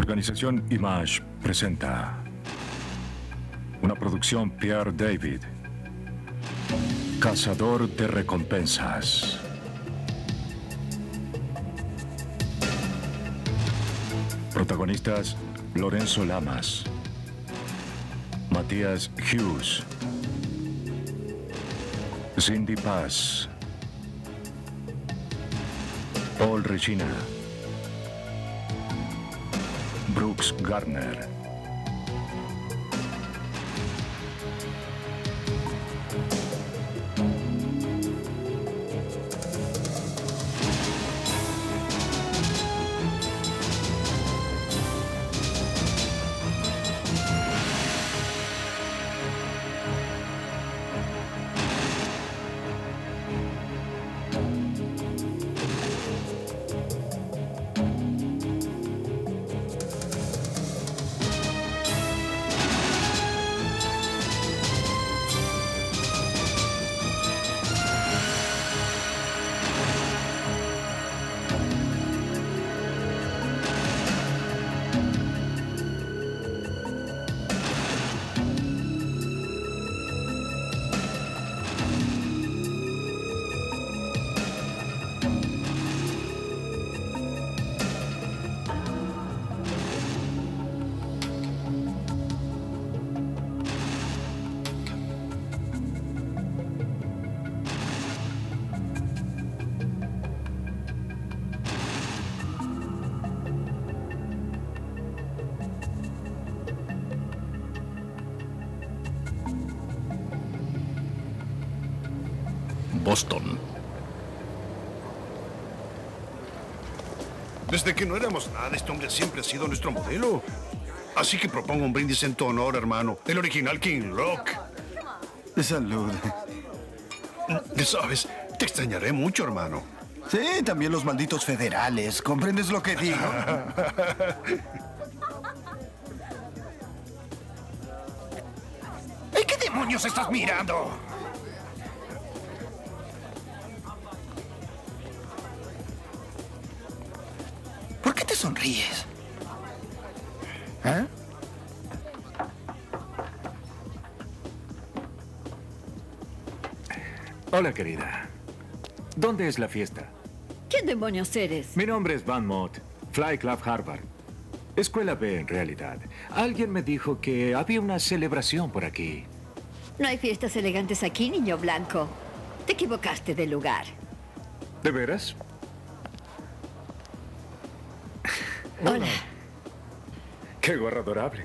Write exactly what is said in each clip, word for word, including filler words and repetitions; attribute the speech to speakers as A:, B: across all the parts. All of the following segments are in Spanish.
A: Organización Image presenta una producción Pierre David, Cazador de recompensas. Protagonistas: Lorenzo Lamas, Matías Hughes, Cindy Paz, Paul Regina, Brooks Garner.
B: Boston.
C: Desde que no éramos nada, este hombre siempre ha sido nuestro modelo. Así que propongo un brindis en tu honor, hermano. El original King Rock.
D: Salud.
C: ¿Sabes? Te extrañaré mucho, hermano.
D: Sí, también los malditos federales. ¿Comprendes lo que digo?
C: ¿Y qué demonios estás mirando?
D: ¿Por qué te sonríes? ¿Eh?
A: Hola, querida. ¿Dónde es la fiesta?
E: ¿Quién demonios eres?
A: Mi nombre es Van Mott, Fly Club Harvard. Escuela B, en realidad. Alguien me dijo que había una celebración por aquí.
E: No hay fiestas elegantes aquí, niño blanco. Te equivocaste de lugar.
A: ¿De veras?
E: Hola.
A: Qué gorra adorable.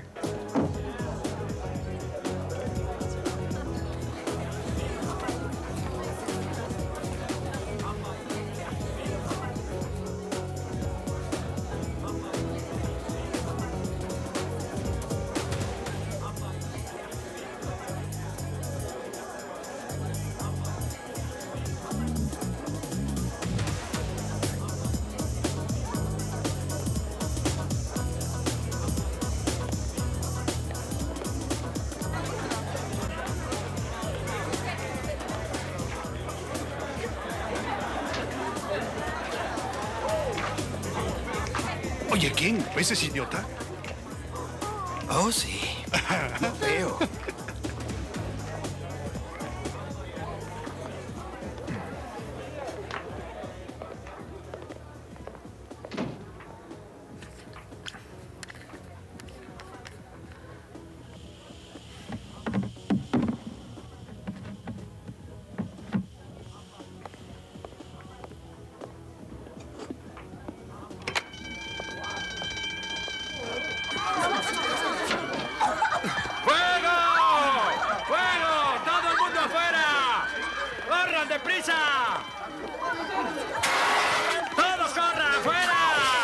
C: Oye, ¿quién? ¿Ves ese idiota?
D: Oh, sí. Lo veo.
F: ¡Deprisa! ¡Todos corran! ¡Fuera!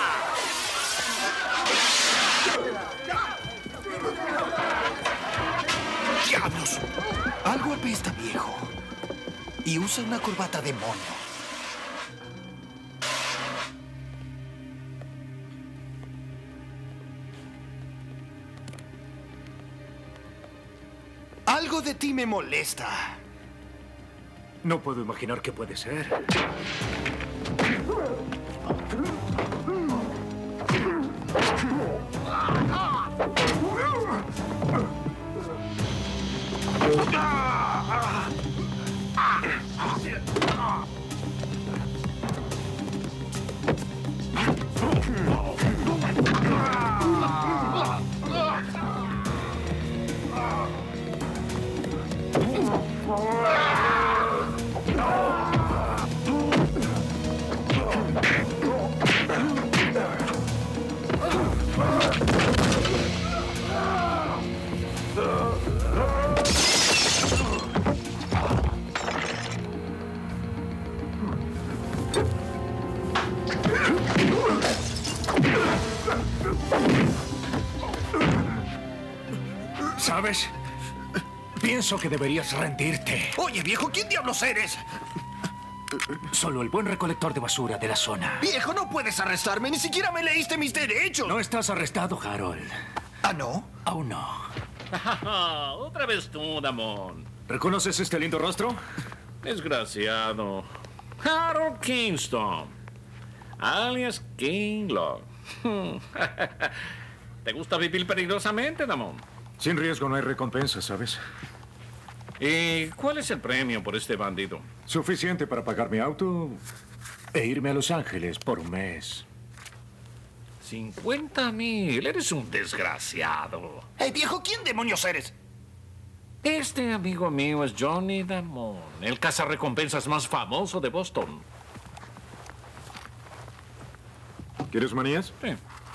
D: ¡Diablos! Algo apesta, viejo. Y usa una corbata de mono. Algo de ti me molesta.
A: No puedo imaginar qué puede ser. ¿Sabes? Pienso que deberías rendirte.
D: Oye, viejo, ¿quién diablos eres?
A: Solo el buen recolector de basura de la zona.
D: Viejo, no puedes arrestarme. Ni siquiera me leíste mis derechos.
A: No estás arrestado, Harold.
D: ¿Ah, no?
A: Aún no.
F: Otra vez tú, Damon.
A: ¿Reconoces este lindo rostro?
F: Desgraciado. Harold Kingston. Alias Kinglock. ¿Te gusta vivir peligrosamente, Damon?
A: Sin riesgo no hay recompensa, ¿sabes?
F: ¿Y cuál es el premio por este bandido?
A: Suficiente para pagar mi auto e irme a Los Ángeles por un mes.
F: cincuenta mil. Eres un desgraciado.
D: Hey, viejo, ¿quién demonios eres?
F: Este amigo mío es Johnny Damon, el cazarrecompensas más famoso de Boston.
A: ¿Quieres manías?
F: Sí.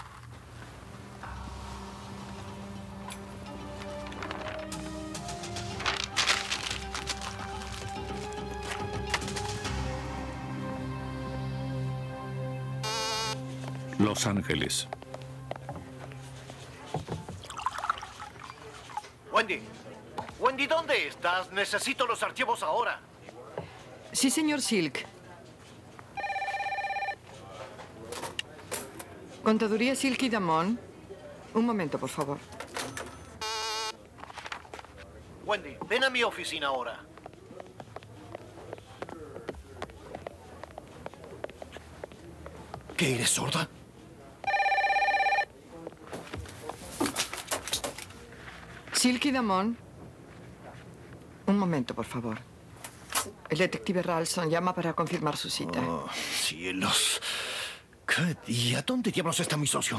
F: Los Ángeles.
B: Wendy. Wendy, ¿dónde estás? Necesito los archivos ahora.
G: Sí, señor Silk. Contaduría Silk y Damon. Un momento, por favor.
B: Wendy, ven a mi oficina ahora.
D: ¿Qué, eres sorda?
G: Silk y Damon. Un momento, por favor. El detective Ralston llama para confirmar su cita.
D: Oh, cielos. ¿Qué día? ¿Dónde diablos está mi socio?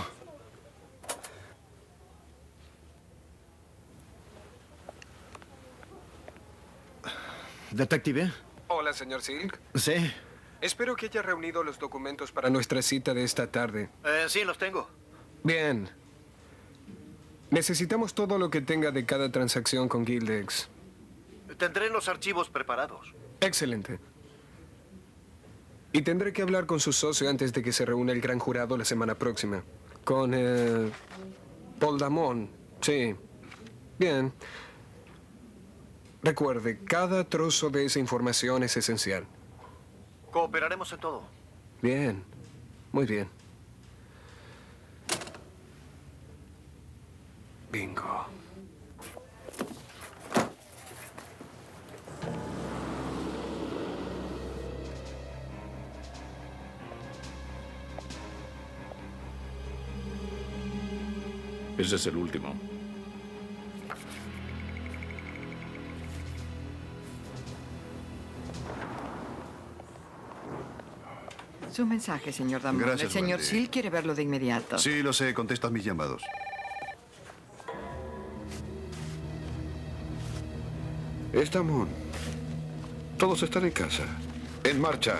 D: ¿Detective?
H: Hola, señor Silk.
D: Sí.
H: Espero que haya reunido los documentos para nuestra cita de esta tarde.
B: Eh, sí, los tengo.
H: Bien. Necesitamos todo lo que tenga de cada transacción con Gildex.
B: Tendré los archivos preparados.
H: Excelente. Y tendré que hablar con su socio antes de que se reúna el gran jurado la semana próxima. Con, eh, Paul Damon. Sí. Bien. Recuerde, cada trozo de esa información es esencial.
B: Cooperaremos en todo.
H: Bien. Muy bien. Bingo.
F: Ese es el último.
G: Su mensaje, señor Damon.
C: Gracias,
G: El señor
C: Wendy.
G: Silk quiere verlo de inmediato.
C: Sí, lo sé. Contestas mis llamados.
I: Estamos. Todos están en casa. En marcha.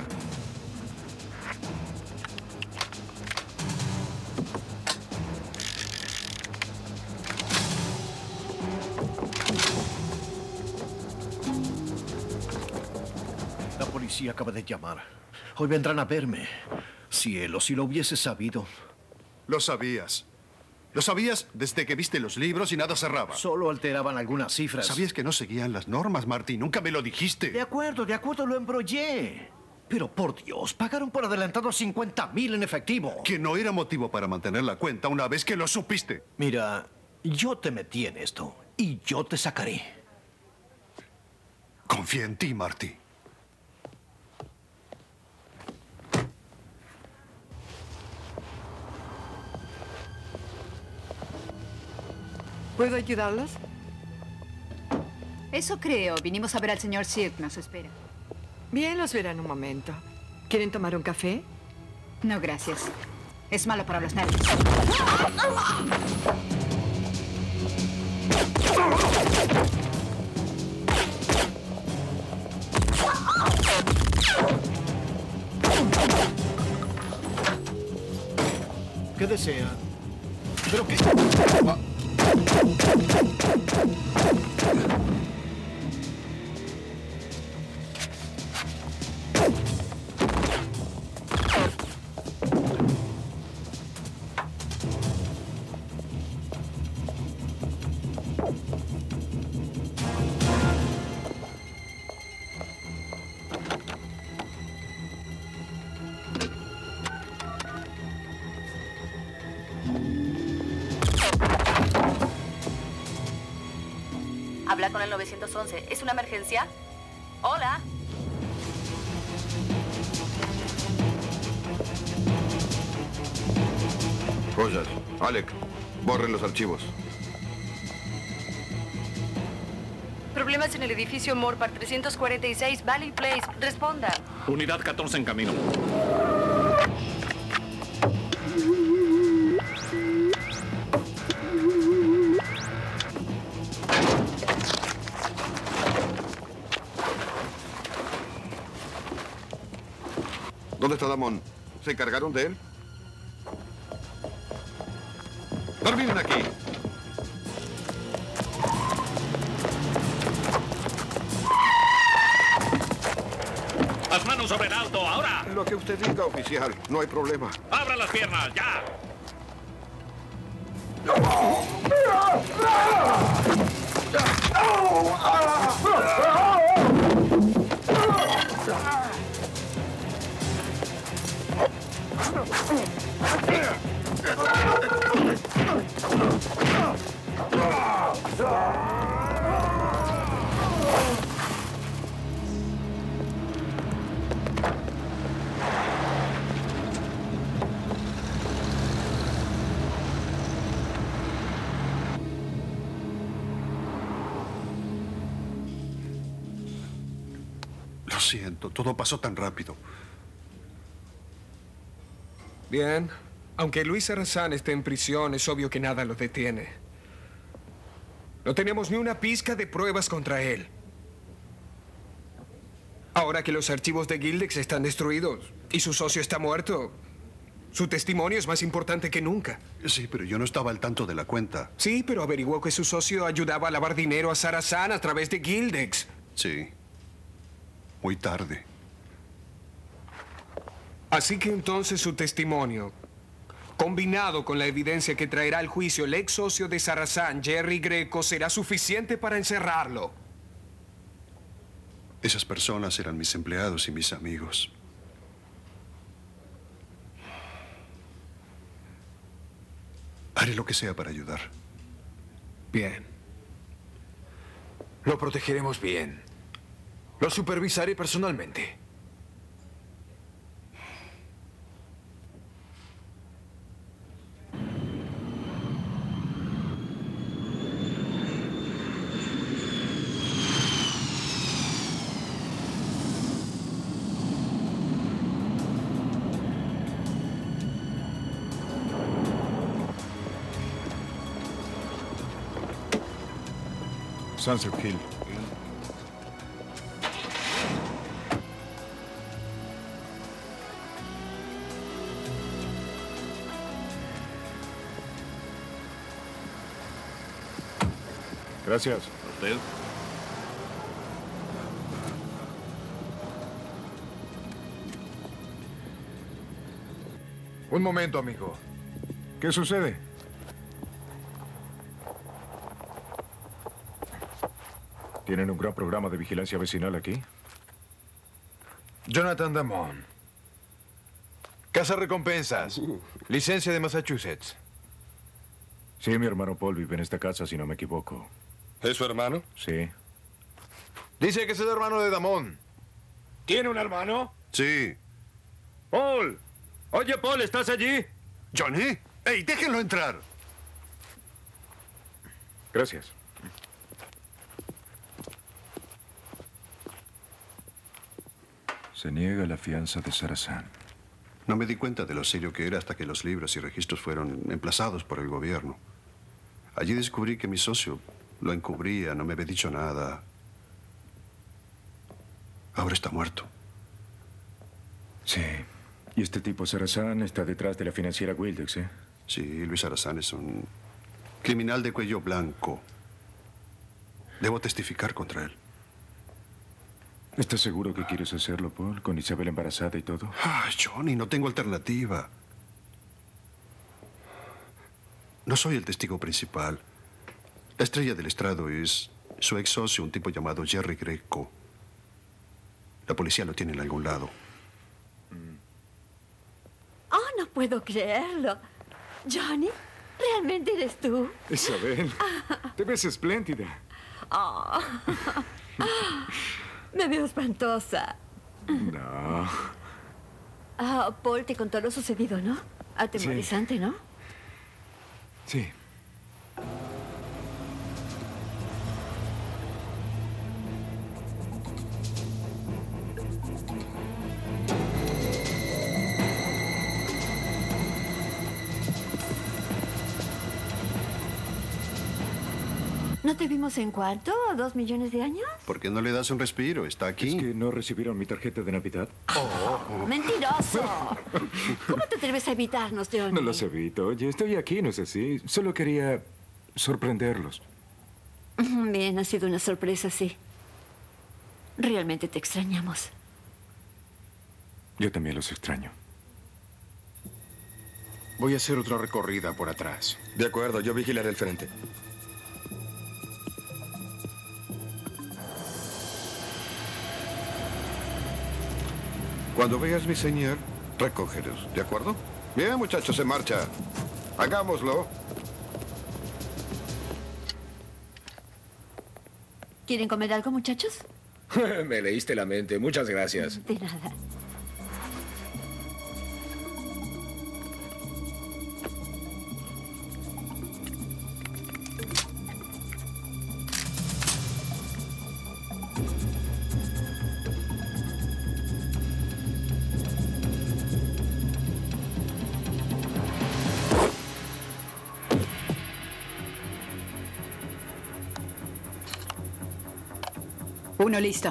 D: La policía acaba de llamar. Hoy vendrán a verme. Cielo, si lo hubiese sabido.
C: Lo sabías. Lo sabías desde que viste los libros y nada cerraba.
D: Solo alteraban algunas cifras.
C: Sabías que no seguían las normas, Marty. Nunca me lo dijiste.
D: De acuerdo, de acuerdo, lo embrollé. Pero por Dios, pagaron por adelantado cincuenta mil en efectivo.
C: Que no era motivo para mantener la cuenta una vez que lo supiste.
D: Mira, yo te metí en esto y yo te sacaré.
C: Confía en ti, Marty.
G: ¿Puedo ayudarlos?
J: Eso creo. Vinimos a ver al señor Silk. Nos espera.
G: Bien, los veré en un momento. ¿Quieren tomar un café?
J: No, gracias. Es malo para los nervios.
D: ¿Qué desea? ¿Pero qué?
K: Habla con el nueve once. ¿Es una emergencia? Hola.
I: Rogers, Alec, borren los archivos.
K: Problemas en el edificio Morpar trescientos cuarenta y seis Valley Place. Responda.
F: Unidad catorce en camino.
I: ¿Dónde está Damon? ¿Se encargaron de él? ¡Terminen aquí!
F: ¡Las manos sobre el auto, ahora!
I: Lo que usted diga, oficial. No hay problema.
F: ¡Abra las piernas, ya!
C: Lo siento, todo pasó tan rápido.
H: Bien. Aunque Luis Sarrazán esté en prisión, es obvio que nada lo detiene. No tenemos ni una pizca de pruebas contra él. Ahora que los archivos de Gildex están destruidos y su socio está muerto, su testimonio es más importante que nunca.
C: Sí, pero yo no estaba al tanto de la cuenta.
H: Sí, pero averiguó que su socio ayudaba a lavar dinero a Sarrazán a través de Gildex.
C: Sí. Muy tarde.
H: Así que entonces su testimonio, combinado con la evidencia que traerá al juicio el ex socio de Sarrazán, Jerry Greco, será suficiente para encerrarlo.
C: Esas personas eran mis empleados y mis amigos. Haré lo que sea para ayudar.
L: Bien. Lo protegeremos bien. Lo supervisaré personalmente.
A: Sunset Hill. Gracias.
F: ¿Usted?
L: Un momento, amigo.
A: ¿Qué sucede? ¿Tienen un gran programa de vigilancia vecinal aquí?
L: Jonathan Damon. Casa recompensas. Licencia de Massachusetts.
A: Sí, mi hermano Paul vive en esta casa, si no me equivoco.
L: ¿Es su hermano?
A: Sí.
L: Dice que es el hermano de Damon.
M: ¿Tiene un hermano?
C: Sí.
M: Paul. Oye, Paul, ¿estás allí?
C: ¿Johnny? ¡Ey, déjenlo entrar!
A: Gracias. Se niega la fianza de Sarazán.
C: No me di cuenta de lo serio que era hasta que los libros y registros fueron emplazados por el gobierno. Allí descubrí que mi socio lo encubría, no me había dicho nada. Ahora está muerto.
A: Sí. Y este tipo Sarazán está detrás de la financiera Wildex, ¿eh?
C: Sí, Luis Sarazán es un criminal de cuello blanco. Debo testificar contra él.
A: ¿Estás seguro que quieres hacerlo, Paul? ¿Con Isabel embarazada y todo?
C: Ah, Johnny, no tengo alternativa. No soy el testigo principal. La estrella del estrado es su ex socio, un tipo llamado Jerry Greco. La policía lo tiene en algún lado.
E: Oh, no puedo creerlo. Johnny, ¿realmente eres tú?
A: Isabel, te ves espléndida.
E: Oh. Me veo espantosa.
A: No.
E: Ah, Paul te contó lo sucedido, ¿no? Atemorizante, sí. ¿No?
A: Sí.
E: ¿No te vimos en cuánto? ¿Dos millones de años?
C: ¿Por qué no le das un respiro? Está aquí.
A: ¿Es que no recibieron mi tarjeta de Navidad?
E: Oh, ¡mentiroso! ¿Cómo te atreves a evitarnos, Johnny?
A: No los evito. Oye, estoy aquí, no es así. Solo quería sorprenderlos.
E: Bien, ha sido una sorpresa, sí. Realmente te extrañamos.
A: Yo también los extraño.
L: Voy a hacer otra recorrida por atrás.
N: De acuerdo, yo vigilaré el frente.
I: Cuando veas mi señal, recógelos, ¿de acuerdo? Bien, muchachos, en marcha. Hagámoslo.
E: ¿Quieren comer algo, muchachos?
O: Me leíste la mente. Muchas gracias.
E: De nada.
J: Uno listo.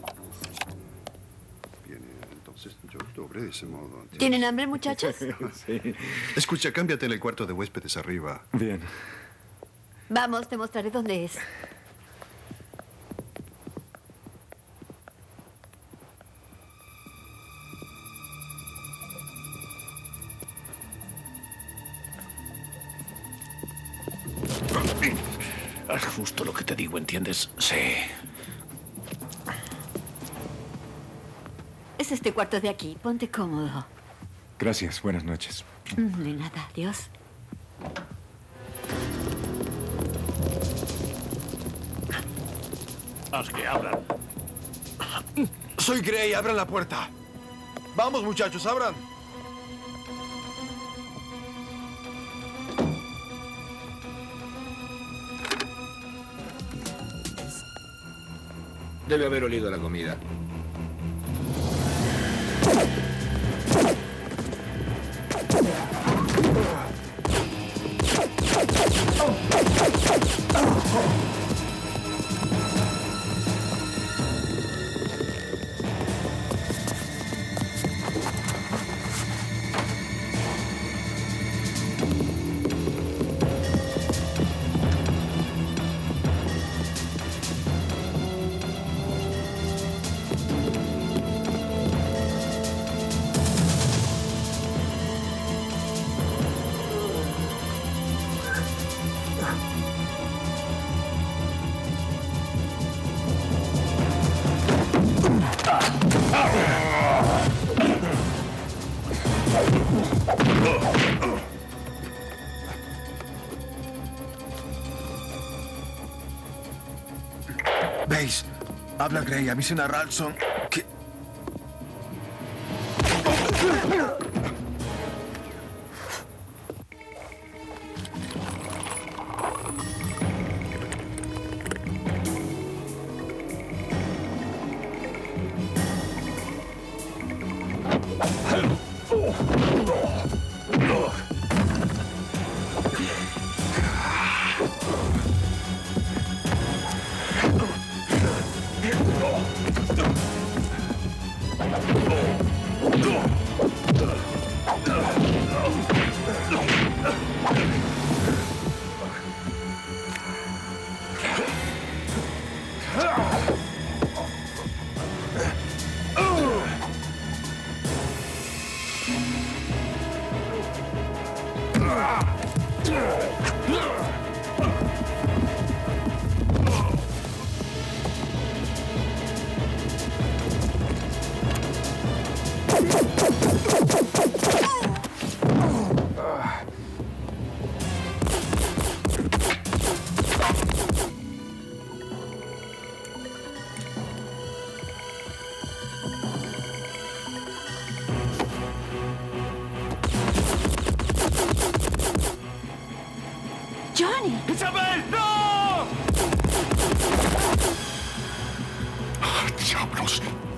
C: Bien, entonces yo lo obré de ese modo.
E: ¿Tienen hambre, muchachos?
C: Sí. Escucha, cámbiate en el cuarto de huéspedes arriba.
A: Bien.
E: Vamos, te mostraré dónde es.
D: Haz justo lo que te digo, ¿entiendes? Sí.
E: Es este cuarto de aquí. Ponte cómodo.
A: Gracias. Buenas noches.
E: De nada. Adiós.
D: Haz que abran.
L: Soy Gray. Abran la puerta. Vamos, muchachos, abran.
O: Debe haber olido la comida.
L: ¿Veis? Habla Gray, avisen a Ralston que...
E: Johnny.
M: ¡Isabel, no!
C: ¡Ah, diablos!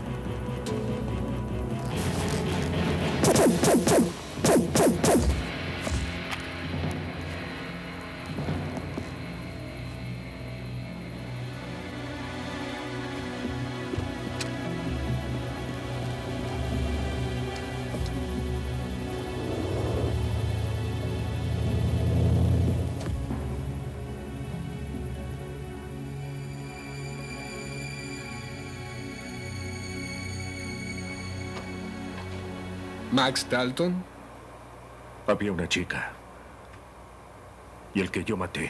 H: Max Dalton.
A: Había una chica. Y el que yo maté.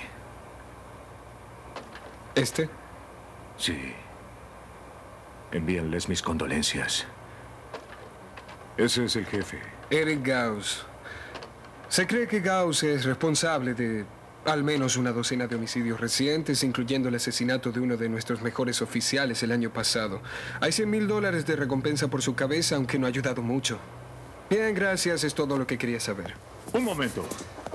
H: ¿Este?
A: Sí. Envíenles mis condolencias. Ese es el jefe.
H: Eric Gauss. Se cree que Gauss es responsable de al menos una docena de homicidios recientes, incluyendo el asesinato de uno de nuestros mejores oficiales el año pasado. Hay cien mil dólares de recompensa por su cabeza, aunque no ha ayudado mucho. Bien, gracias. Es todo lo que quería saber.
A: Un momento.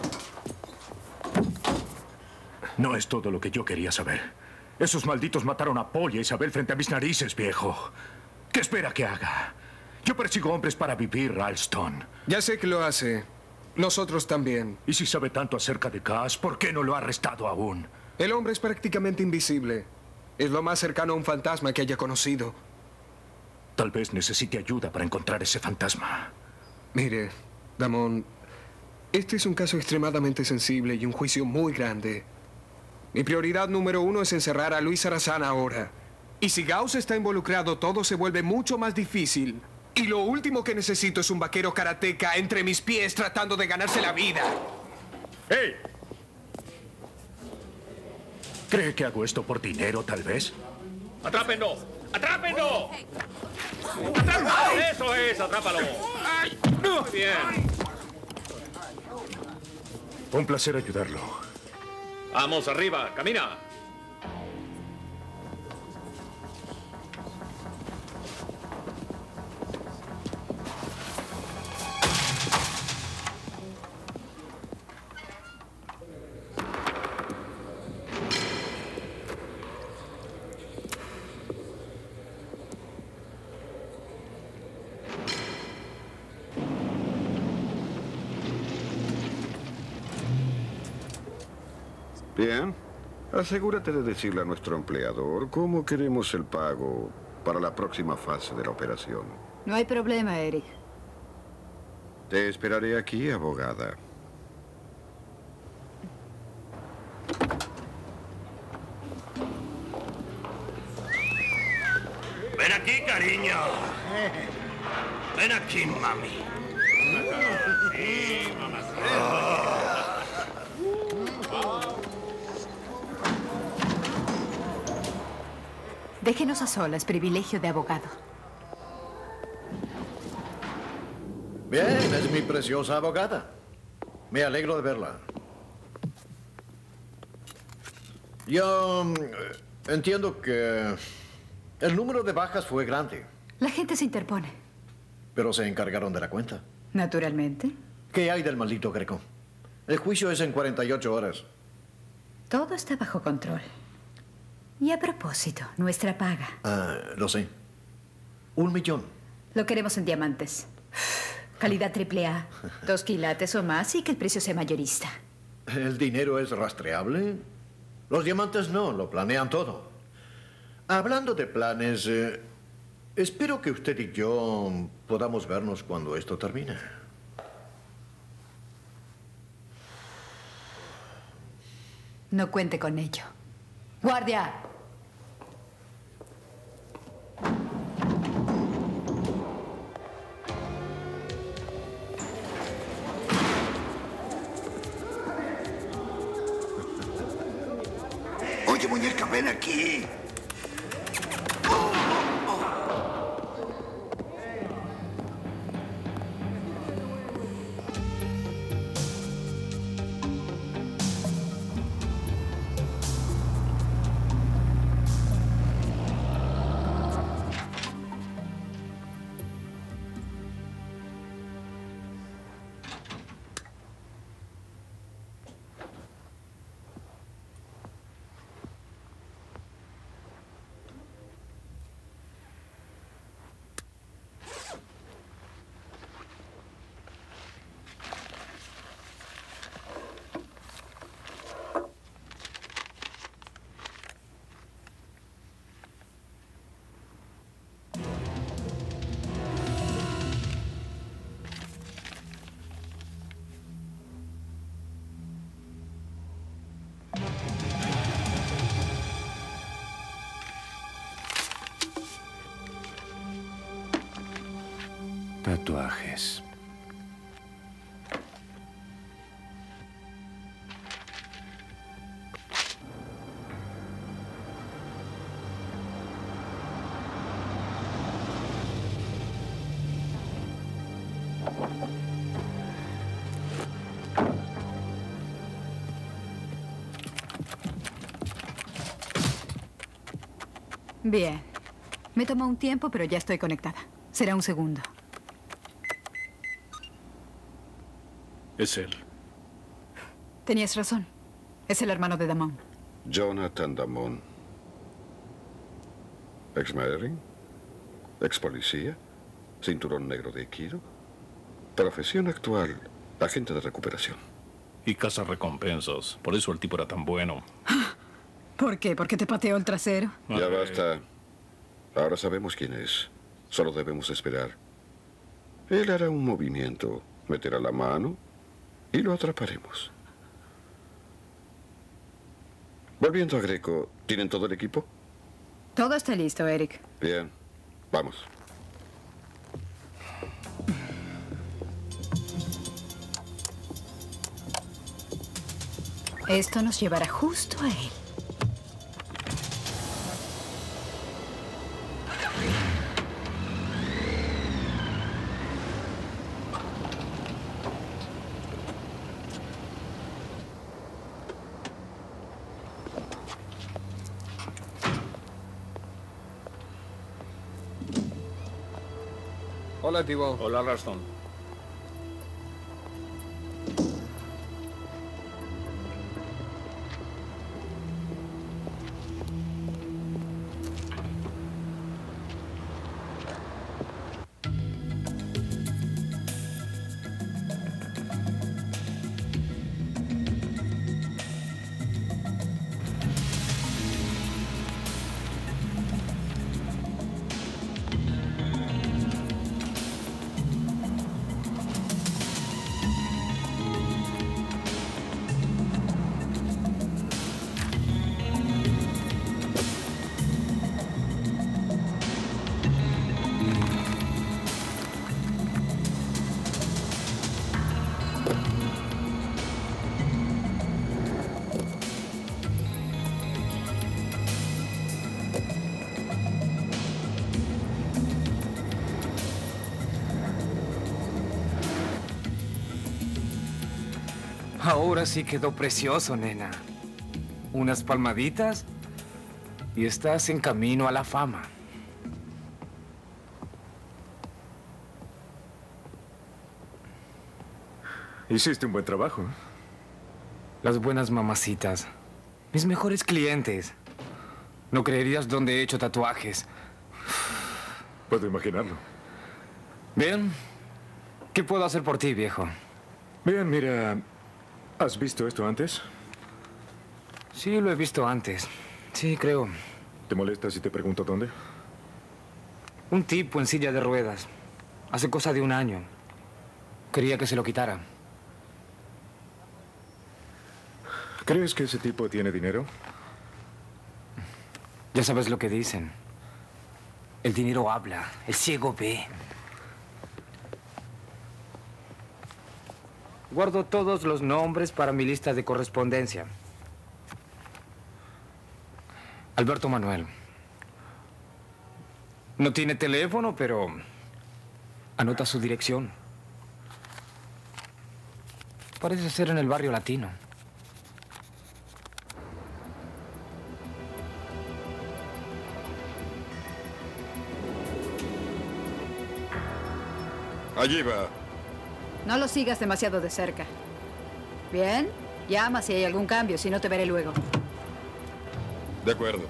A: No es todo lo que yo quería saber. Esos malditos mataron a Paul y a Isabel frente a mis narices, viejo. ¿Qué espera que haga? Yo persigo hombres para vivir, Ralston.
H: Ya sé que lo hace. Nosotros también.
A: Y si sabe tanto acerca de Cass, ¿por qué no lo ha arrestado aún?
H: El hombre es prácticamente invisible. Es lo más cercano a un fantasma que haya conocido.
A: Tal vez necesite ayuda para encontrar ese fantasma.
H: Mire, Damon, este es un caso extremadamente sensible y un juicio muy grande. Mi prioridad número uno es encerrar a Luis Sarrazán ahora. Y si Gauss está involucrado, todo se vuelve mucho más difícil. Y lo último que necesito es un vaquero karateca entre mis pies tratando de ganarse la vida.
A: ¡Hey! ¿Cree que hago esto por dinero, tal vez?
F: ¡Atrápenlo! ¡Atrápenlo! ¡Atrápalo! ¡Eso es! ¡Atrápalo! Muy bien.
A: Un placer ayudarlo.
F: Vamos, arriba. Camina.
I: Bien. Asegúrate de decirle a nuestro empleador cómo queremos el pago para la próxima fase de la operación.
J: No hay problema, Eric.
I: Te esperaré aquí, abogada.
B: Ven aquí, cariño. Ven aquí, mami. Sí, mamacita.
J: Déjenos a solas, privilegio de abogado.
D: Bien, es mi preciosa abogada. Me alegro de verla. Yo mm, entiendo que el número de bajas fue grande,
J: La gente se interpone.
D: pero se encargaron de la cuenta.
J: Naturalmente.
D: ¿Qué hay del maldito Greco? El juicio es en cuarenta y ocho horas.
J: Todo está bajo control. Y a propósito, nuestra paga.
D: Ah, lo sé. Un millón.
J: Lo queremos en diamantes. Calidad triple A. Dos quilates o más y que el precio sea mayorista.
D: ¿El dinero es rastreable? Los diamantes no, lo planean todo. Hablando de planes, eh, espero que usted y yo podamos vernos cuando esto termine.
J: No cuente con ello. ¡Guardia!
P: Oye, muñeca, ven aquí.
Q: Tatuajes.
R: Bien. Me tomó un tiempo, pero ya estoy conectada. Será un segundo.
A: Es él.
R: Tenías razón. Es el hermano de Damon.
I: Jonathan Damon. Ex-Marine, ex-policía, cinturón negro de Aikido. Profesión actual, agente de recuperación.
F: Y caza recompensas. Por eso el tipo era tan bueno.
R: ¿Por qué? ¿Porque te pateó el trasero?
I: Ya basta. Ahora sabemos quién es. Solo debemos esperar. Él hará un movimiento, meterá la mano y lo atraparemos. Volviendo a Greco, ¿tienen todo el equipo?
R: Todo está listo, Eric.
I: Bien, vamos.
R: Esto nos llevará justo a él.
H: Hola, Tibo.
F: Hola, Ralston.
Q: Ahora sí quedó precioso, nena. Unas palmaditas y estás en camino a la fama.
M: Hiciste un buen trabajo.
Q: Las buenas mamacitas. Mis mejores clientes. No creerías dónde he hecho tatuajes.
M: Puedo imaginarlo.
Q: Bien, ¿Qué puedo hacer por ti, viejo?
A: Bien, mira, ¿has visto esto antes?
Q: Sí, lo he visto antes. Sí, creo.
A: ¿Te molesta si te pregunto dónde?
Q: Un tipo en silla de ruedas. Hace cosa de un año. Quería que se lo quitara.
A: ¿Crees que ese tipo tiene dinero?
Q: Ya sabes lo que dicen. El dinero habla, el ciego ve. Guardo todos los nombres para mi lista de correspondencia. Alberto Manuel. No tiene teléfono, pero anota su dirección. Parece ser en el barrio latino.
I: Allí va.
R: No lo sigas demasiado de cerca. ¿Bien? Llama si hay algún cambio, si no te veré luego.
I: De acuerdo.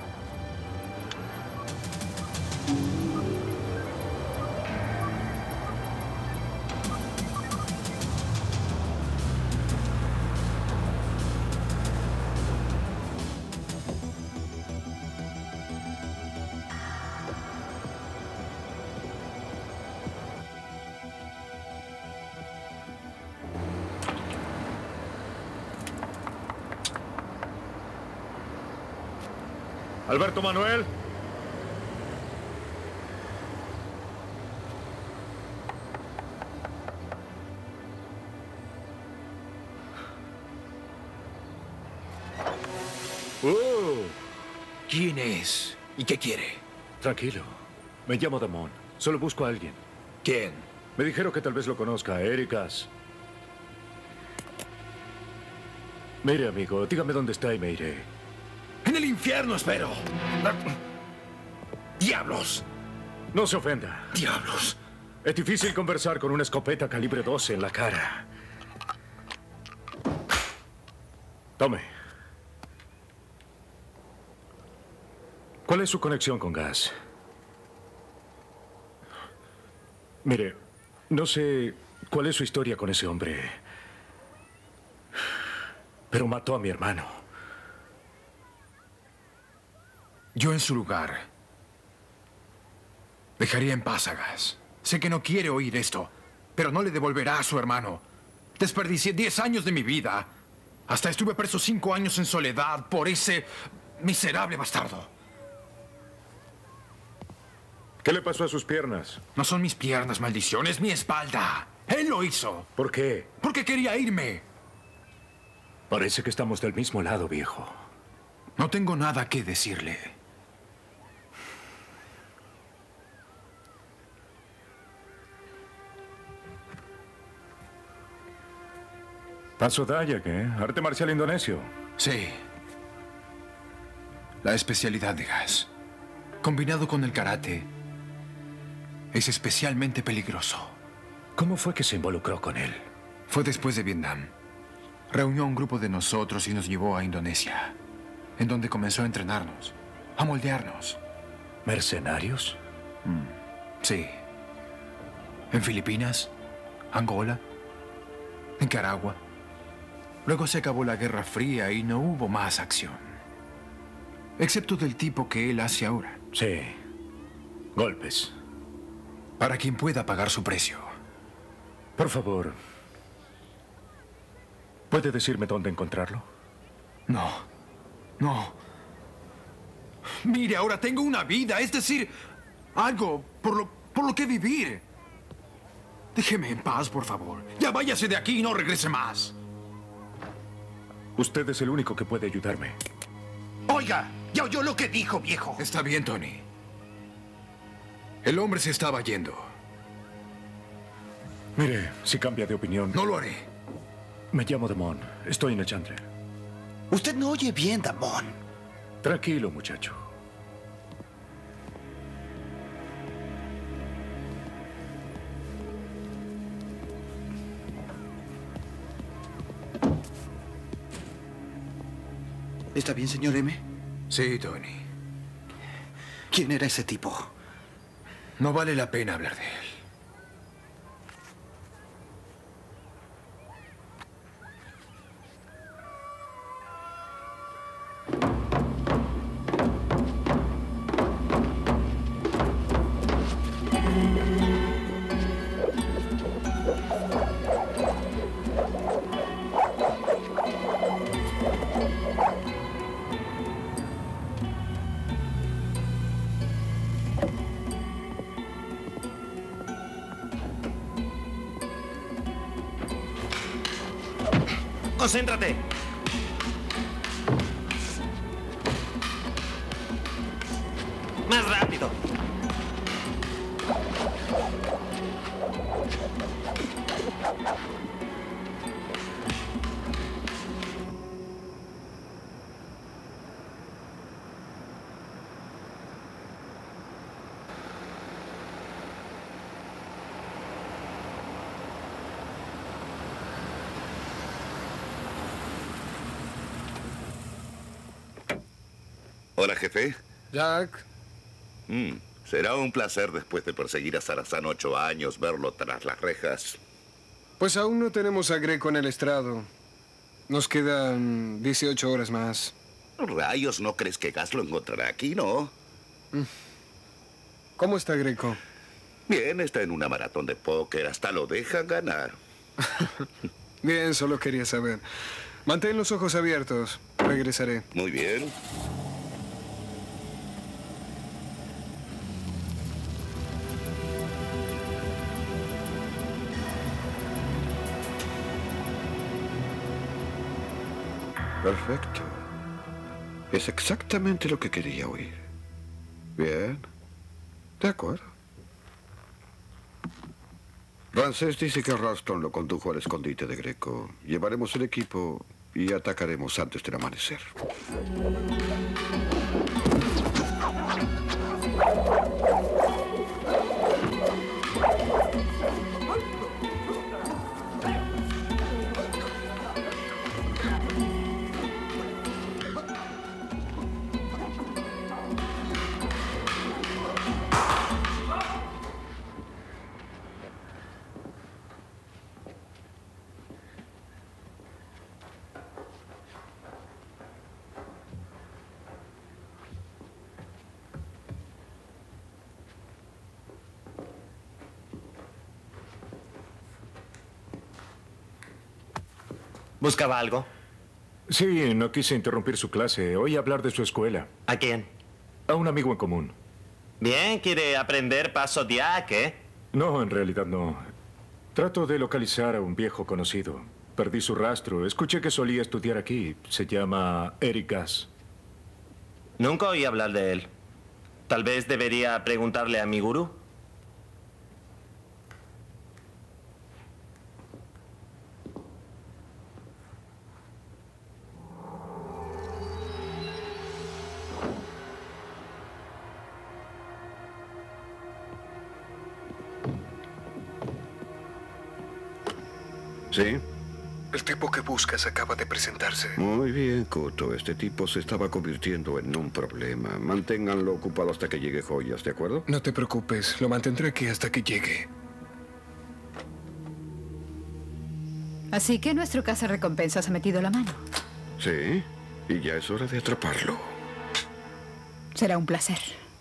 A: Alberto Manuel.
L: Oh, ¿quién es? ¿Y qué quiere?
A: Tranquilo. Me llamo Damon. Solo busco a alguien.
L: ¿Quién?
A: Me dijeron que tal vez lo conozca. Ericas. Mire, amigo, dígame dónde está y me iré.
L: En el infierno, espero. ¡Diablos!
A: No se ofenda.
L: ¡Diablos!
A: Es difícil conversar con una escopeta calibre doce en la cara. Tome. ¿Cuál es su conexión con gas? Mire, no sé cuál es su historia con ese hombre, pero mató a mi hermano.
L: Yo en su lugar dejaría en paz a Gas. Sé que no quiere oír esto, pero no le devolverá a su hermano. Desperdicié diez años de mi vida. Hasta estuve preso cinco años en soledad por ese miserable bastardo.
A: ¿Qué le pasó a sus piernas?
L: No son mis piernas, maldición, es mi espalda. Él lo hizo.
A: ¿Por qué?
L: Porque quería irme.
A: Parece que estamos del mismo lado, viejo.
L: No tengo nada que decirle.
A: Paso Dayak, ¿eh? Arte marcial indonesio.
L: Sí. La especialidad de Gas, combinado con el karate, es especialmente peligroso.
A: ¿Cómo fue que se involucró con él?
L: Fue después de Vietnam. Reunió a un grupo de nosotros y nos llevó a Indonesia, en donde comenzó a entrenarnos, a moldearnos.
A: ¿Mercenarios?
L: Mm, sí. En Filipinas, Angola, Nicaragua. Luego se acabó la Guerra Fría y no hubo más acción. Excepto del tipo que él hace ahora.
A: Sí. Golpes.
L: Para quien pueda pagar su precio.
A: Por favor. ¿Puede decirme dónde encontrarlo?
L: No. No. Mire, ahora tengo una vida, es decir, algo por lo, por lo que vivir. Déjeme en paz, por favor. Ya váyase de aquí y no regrese más.
A: Usted es el único que puede ayudarme.
P: Oiga, ya oyó lo que dijo, viejo.
L: Está bien, Tony. El hombre se estaba yendo.
A: Mire, si cambia de opinión...
L: No lo haré.
A: Me llamo Damon. Estoy en el Chandler.
P: Usted no oye bien, Damon.
A: Tranquilo, muchacho.
P: ¿Está bien, señor M?
L: Sí, Tony.
P: ¿Quién era ese tipo?
L: No vale la pena hablar de él.
B: ¡Concéntrate! ¡Más rápido!
S: Hola, jefe.
H: Jack.
S: Mm, será un placer después de perseguir a Sarazán ocho años verlo tras las rejas.
H: Pues aún no tenemos a Greco en el estrado. Nos quedan dieciocho horas más.
S: Rayos, ¿no crees que Gas lo encontrará aquí, no?
H: ¿Cómo está Greco?
S: Bien, está en una maratón de póker. Hasta lo dejan ganar.
H: Bien, solo quería saber. Mantén los ojos abiertos. Regresaré.
S: Muy bien. Perfecto. Es exactamente lo que quería oír. Bien. De acuerdo. Rancés dice que Ralston lo condujo al escondite de Greco. Llevaremos el equipo y atacaremos antes del amanecer.
B: ¿Buscaba algo?
A: Sí, no quise interrumpir su clase. Oí hablar de su escuela.
B: ¿A quién?
A: A un amigo en común.
B: Bien, ¿quiere aprender paso Diak, eh?
A: No, en realidad no. Trato de localizar a un viejo conocido. Perdí su rastro. Escuché que solía estudiar aquí. Se llama Eric Gas.
B: Nunca oí hablar de él. Tal vez debería preguntarle a mi gurú.
S: ¿Sí?
H: El tipo que buscas acaba de presentarse.
S: Muy bien, Kuto. Este tipo se estaba convirtiendo en un problema. Manténganlo ocupado hasta que llegue Joyas, ¿de acuerdo?
H: No te preocupes. Lo mantendré aquí hasta que llegue.
R: Así que nuestro cazarrecompensas ha metido la mano.
S: Sí, y ya es hora de atraparlo.
R: Será un placer.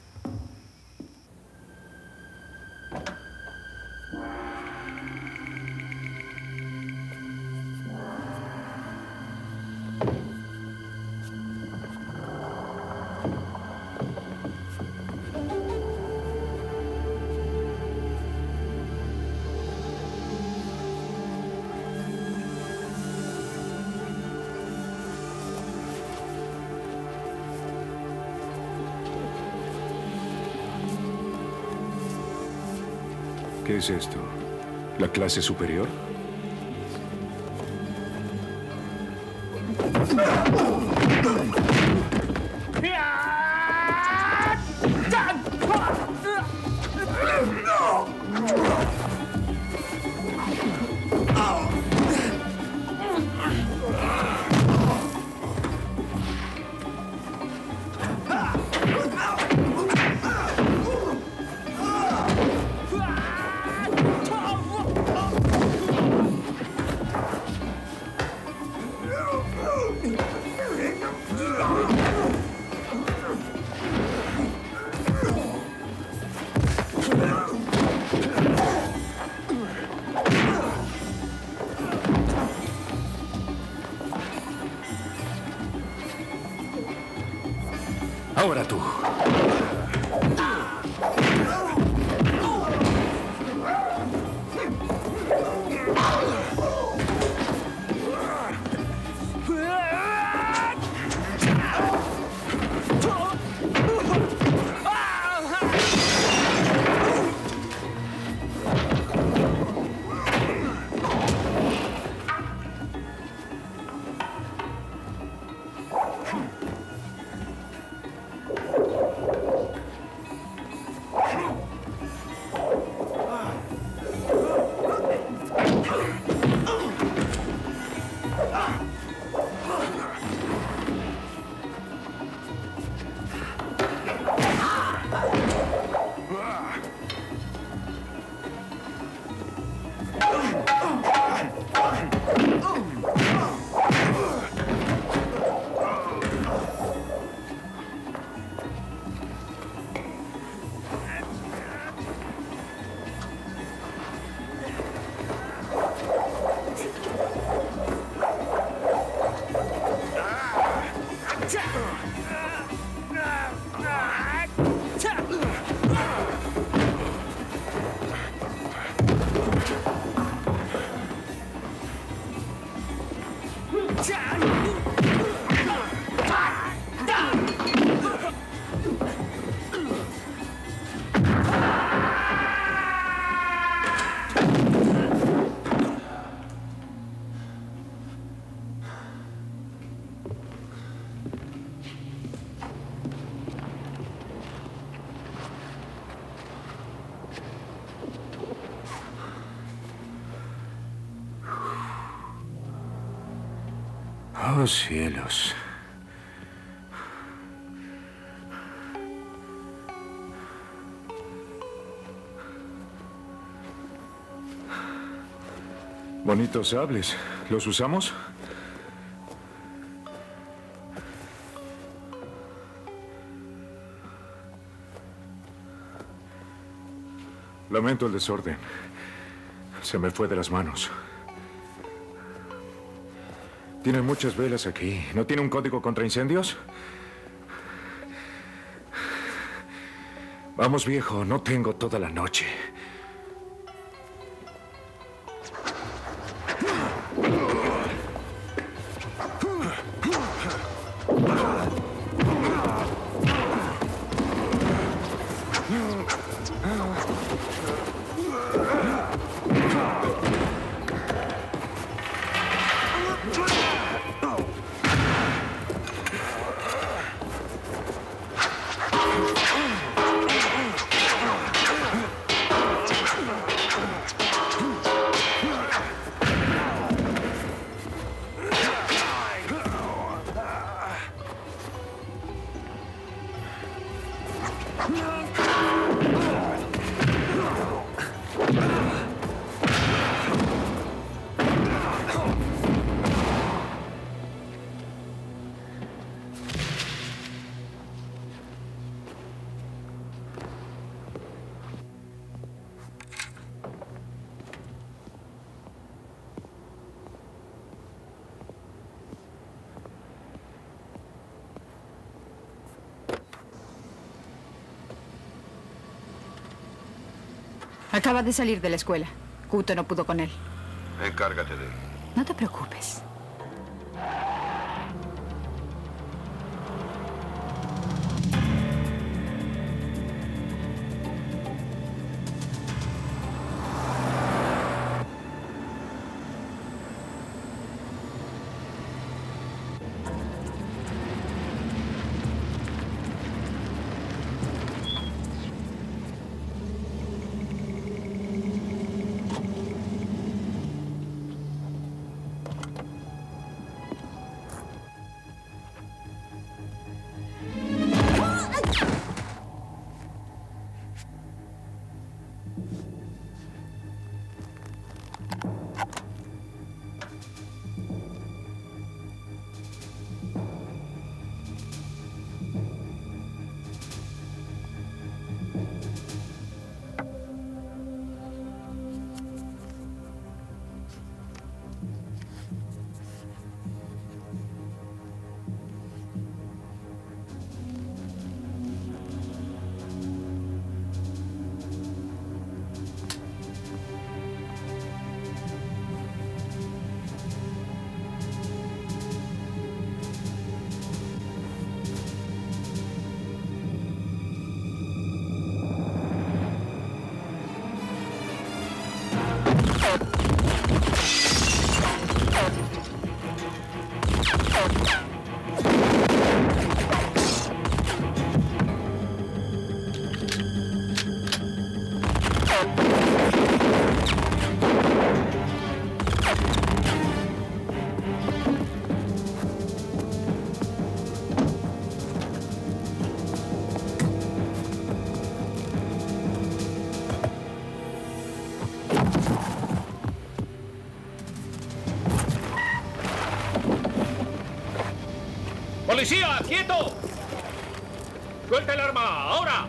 A: ¿Qué es esto? ¿La clase superior? Ahora tú. Oh, cielos. Bonitos sables. ¿Los usamos? Lamento el desorden. Se me fue de las manos. Tienen muchas velas aquí. ¿No tiene un código contra incendios? Vamos, viejo. No tengo toda la noche.
R: Acaba de salir de la escuela. Kuto no pudo con él.
S: Encárgate de él.
R: No te preocupes.
F: ¡Policía, quieto! ¡Suelta el arma, ahora!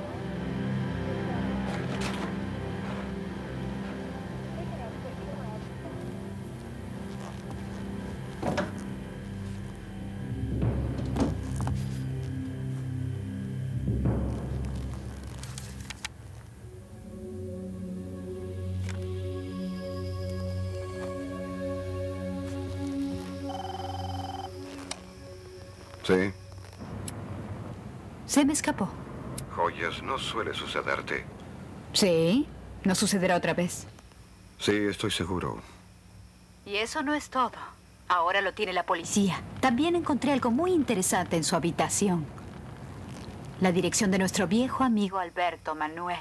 S: Sí.
J: Se me escapó.
S: Joyas, no suele sucederte.
R: Sí, no sucederá otra vez.
S: Sí, estoy seguro.
J: Y eso no es todo. Ahora lo tiene la policía. También encontré algo muy interesante en su habitación. La dirección de nuestro viejo amigo Alberto Manuel.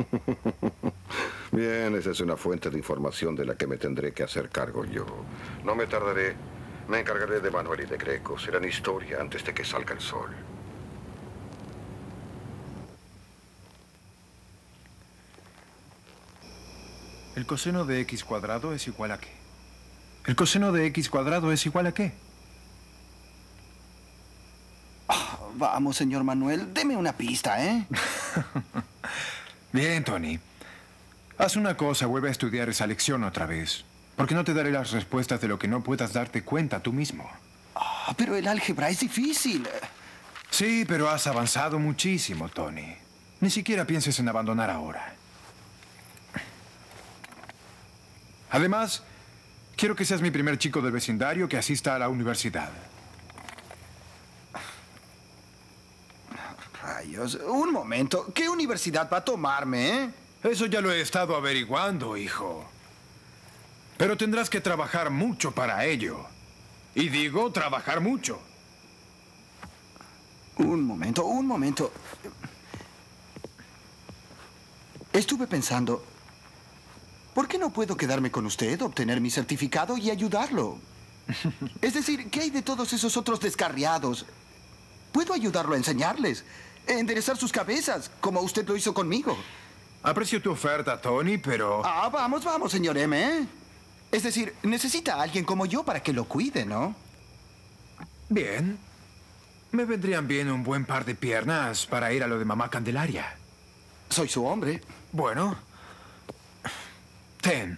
S: Bien, esa es una fuente de información de la que me tendré que hacer cargo yo. No me tardaré. Me encargaré de Manuel y de Greco. Serán historia antes de que salga el sol.
L: ¿El coseno de x cuadrado es igual a qué? ¿El coseno de x cuadrado es igual a qué?
P: Oh, vamos, señor Manuel, deme una pista, ¿eh?
L: Bien, Tony. Haz una cosa, vuelve a estudiar esa lección otra vez. Porque no te daré las respuestas de lo que no puedas darte cuenta tú mismo.
P: Oh, pero el álgebra es difícil.
L: Sí, pero has avanzado muchísimo, Tony. Ni siquiera pienses en abandonar ahora. Además, quiero que seas mi primer chico del vecindario que asista a la universidad.
P: Rayos, un momento. ¿Qué universidad va a tomarme, eh?
L: Eso ya lo he estado averiguando, hijo. Pero tendrás que trabajar mucho para ello. Y digo, trabajar mucho.
P: Un momento, un momento. Estuve pensando, ¿por qué no puedo quedarme con usted, obtener mi certificado y ayudarlo? Es decir, ¿qué hay de todos esos otros descarriados? Puedo ayudarlo a enseñarles, a enderezar sus cabezas, como usted lo hizo conmigo.
L: Aprecio tu oferta, Tony, pero...
P: Ah, vamos, vamos, señor M, ¿eh? Es decir, necesita a alguien como yo para que lo cuide, ¿no?
L: Bien. Me vendrían bien un buen par de piernas para ir a lo de mamá Candelaria.
P: Soy su hombre.
L: Bueno. Ten.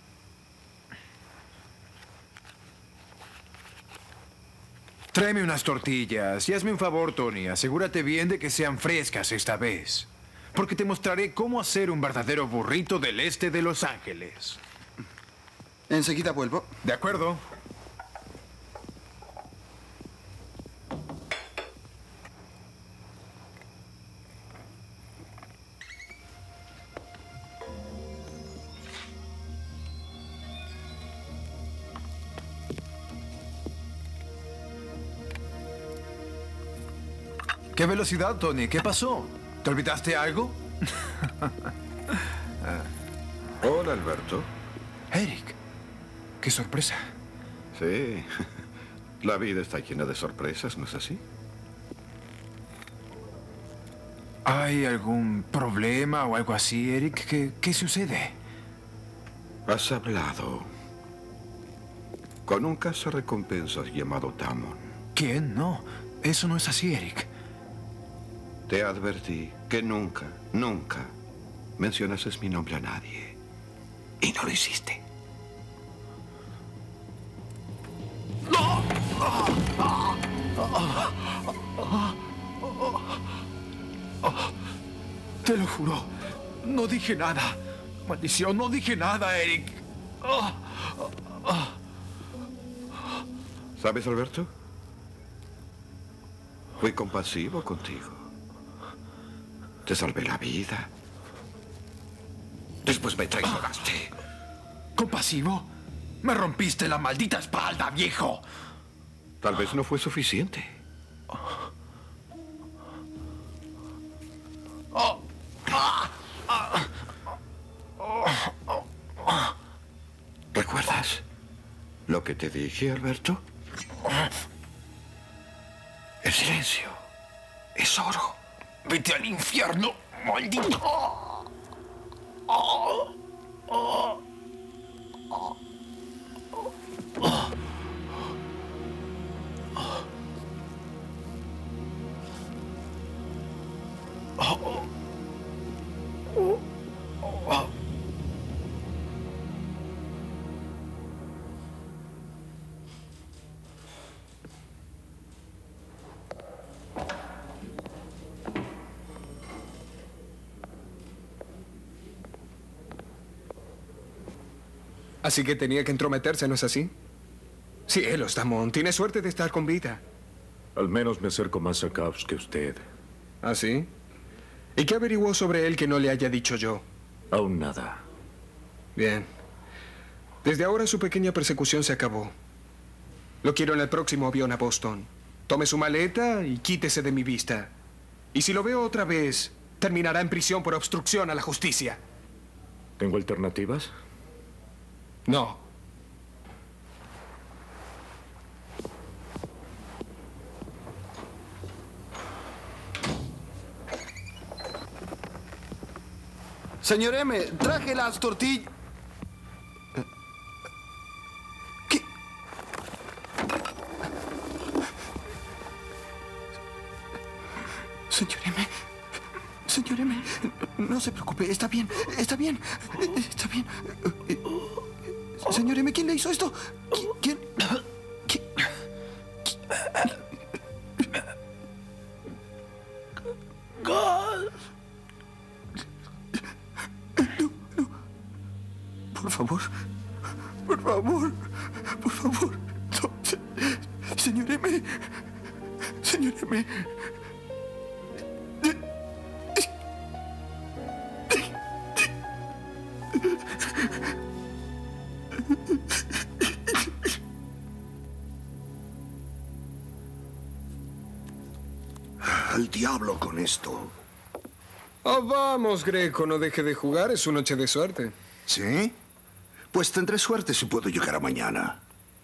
L: Tráeme unas tortillas y hazme un favor, Tony. Asegúrate bien de que sean frescas esta vez. Porque te mostraré cómo hacer un verdadero burrito del este de Los Ángeles.
P: Enseguida vuelvo.
L: De acuerdo. ¿Qué velocidad, Tony? ¿Qué pasó? ¿Te olvidaste algo?
S: Hola, Alberto.
L: Eric. ¡Qué sorpresa!
S: Sí. La vida está llena de sorpresas, ¿no es así?
L: ¿Hay algún problema o algo así, Eric? ¿Qué, qué sucede?
S: Has hablado con un cazarrecompensas llamado Damon.
L: ¿Quién? No. Eso no es así, Eric.
S: Te advertí que nunca, nunca mencionases mi nombre a nadie. Y no lo hiciste.
L: Te lo juro. No dije nada. Maldición, no dije nada, Eric.
S: ¿Sabes, Alberto? Fui compasivo contigo. Te salvé la vida. Después me traicionaste.
L: ¿Compasivo? Me rompiste la maldita espalda, viejo.
S: Tal vez no fue suficiente. ¿Recuerdas lo que te dije, Alberto? El silencio es oro.
L: Vete al infierno, maldito.
H: Así que tenía que entrometerse, ¿no es así? Cielos, Damon, tiene suerte de estar con vida.
A: Al menos me acerco más a Caos que usted.
H: ¿Ah, sí? ¿Y qué averiguó sobre él que no le haya dicho yo?
A: Aún nada.
H: Bien. Desde ahora su pequeña persecución se acabó. Lo quiero en el próximo avión a Boston. Tome su maleta y quítese de mi vista. Y si lo veo otra vez, terminará en prisión por obstrucción a la justicia.
A: ¿Tengo alternativas?
H: No.
P: Señor M, traje las tortillas. ¿Qué? Señor M. Señor M, no se preocupe, está bien, está bien, está bien. Señor M, ¿quién le hizo esto? ¿Quién? ¿Quién? ¿Quién? Por favor, por favor, por favor. No, se, señor M, señor M.
C: Al diablo con esto.
H: Oh, vamos, Greco, no deje de jugar, es su noche de suerte.
C: ¿Sí? Pues tendré suerte si puedo llegar a mañana.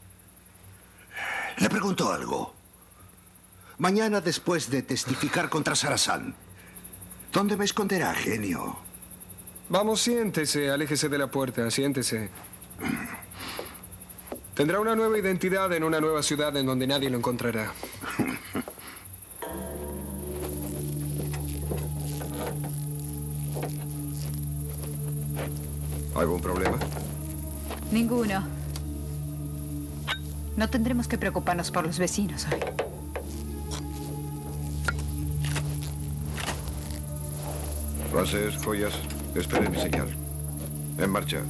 C: Le pregunto algo. Mañana, después de testificar contra Sarazán, ¿dónde me esconderá, genio?
H: Vamos, siéntese, aléjese de la puerta, siéntese. Tendrá una nueva identidad en una nueva ciudad en donde nadie lo encontrará.
N: ¿Algún problema?
J: Ninguno. No tendremos que preocuparnos por los vecinos hoy.
I: Frases, joyas, espere mi señal. En marcha.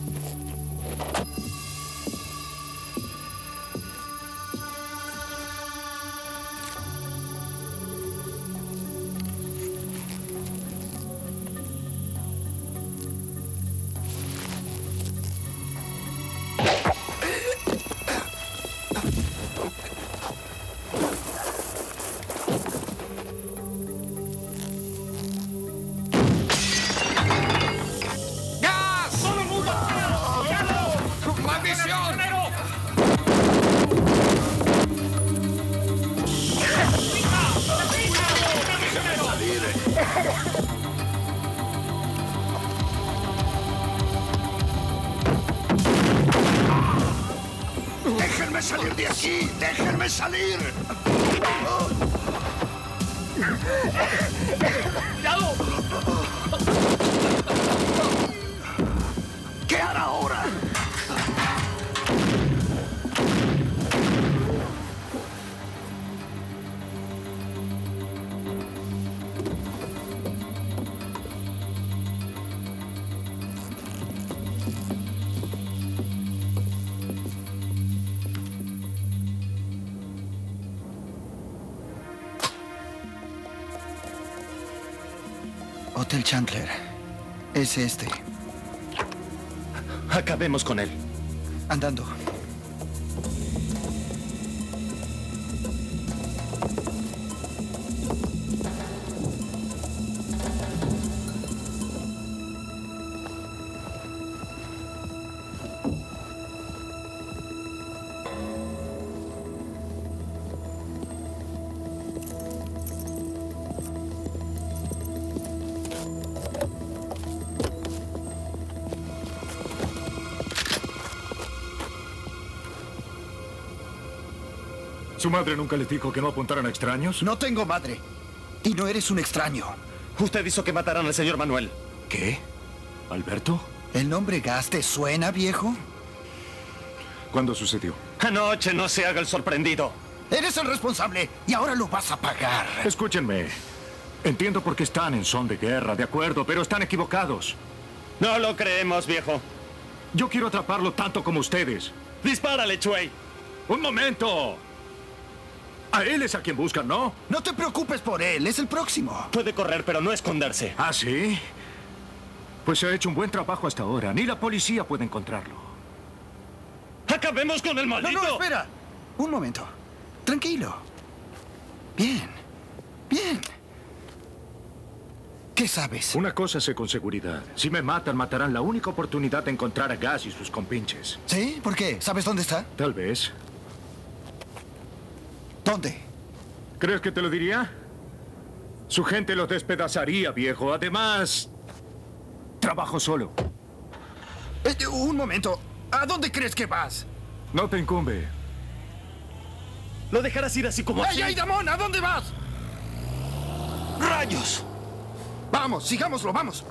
C: ¡Déjenme salir de aquí! ¡Déjenme salir! ¿Qué hará ahora?
P: Hotel Chandler. Es este.
B: Acabemos con él.
P: Andando.
A: ¿Su madre nunca les dijo que no apuntaran a extraños?
P: No tengo madre. Y no eres un extraño.
B: Usted hizo que mataran al señor Manuel.
A: ¿Qué? ¿Alberto?
P: ¿El nombre Gas te suena, viejo?
A: ¿Cuándo sucedió?
B: Anoche, no se haga el sorprendido.
P: Eres el responsable y ahora lo vas a pagar.
A: Escúchenme. Entiendo por qué están en son de guerra, de acuerdo, pero están equivocados.
B: No lo creemos, viejo.
A: Yo quiero atraparlo tanto como ustedes.
B: ¡Dispárale, Chuey!
A: ¡Un momento! A él es a quien buscan, ¿no?
P: No te preocupes por él, es el próximo.
B: Puede correr, pero no esconderse.
A: ¿Ah, sí? Pues se ha hecho un buen trabajo hasta ahora. Ni la policía puede encontrarlo.
B: ¡Acabemos con el maldito!
P: No, no, espera. Un momento. Tranquilo. Bien. Bien. ¿Qué sabes?
A: Una cosa sé con seguridad. Si me matan, matarán la única oportunidad de encontrar a Gas y sus compinches.
P: ¿Sí? ¿Por qué? ¿Sabes dónde está?
A: Tal vez.
P: ¿Dónde?
A: ¿Crees que te lo diría? Su gente los despedazaría, viejo. Además, trabajo solo.
P: Eh, un momento. ¿A dónde crees que vas?
A: No te incumbe.
B: ¿Lo dejarás ir así como
P: ¡Ay,
B: así?
P: ay, Damon! ¿A dónde vas?
B: ¡Rayos!
P: Vamos, sigámoslo, vamos.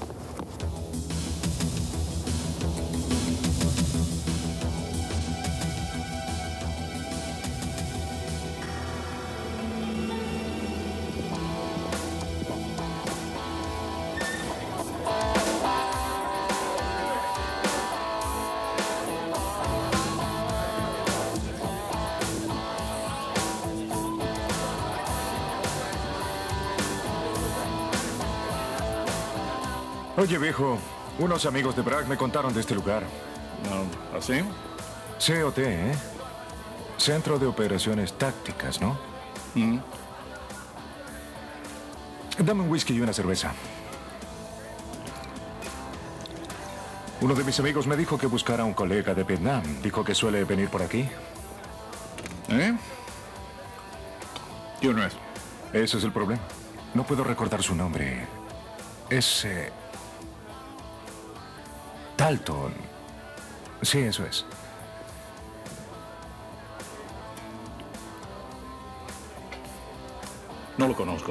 A: Oye, viejo, unos amigos de Bragg me contaron de este lugar.
F: No, ¿así?
A: C O T, ¿eh? Centro de Operaciones Tácticas, ¿no?
F: Mm.
A: Dame un whisky y una cerveza. Uno de mis amigos me dijo que buscara a un colega de Vietnam. Dijo que suele venir por aquí.
F: ¿Eh? ¿Quién es?
A: Ese es el problema. No puedo recordar su nombre. Es... Eh... Dalton. Sí, eso es.
F: No lo conozco.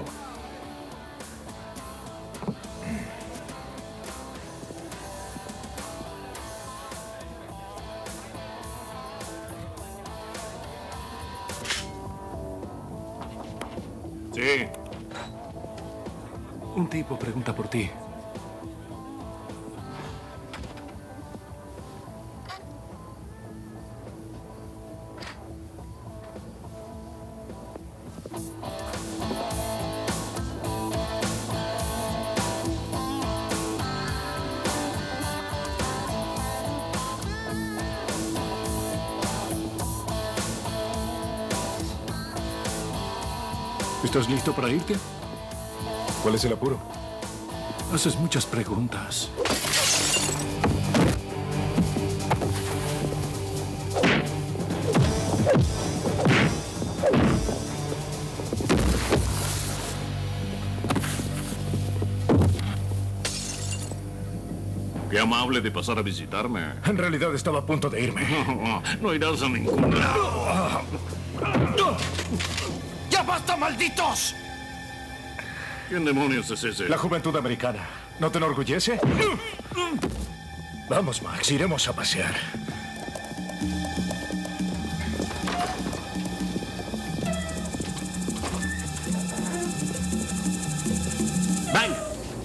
F: Sí.
A: Un tipo pregunta por ti.
F: ¿Estás listo para irte?
A: ¿Cuál es el apuro?
F: Haces muchas preguntas. Qué amable de pasar a visitarme.
A: En realidad estaba a punto de irme.
F: No, no irás a ningún lado.
P: ¡Ya basta, malditos!
F: ¿Quién demonios es ese?
A: La juventud americana. ¿No te enorgullece? Vamos, Max, iremos a pasear.
F: ¡Ven!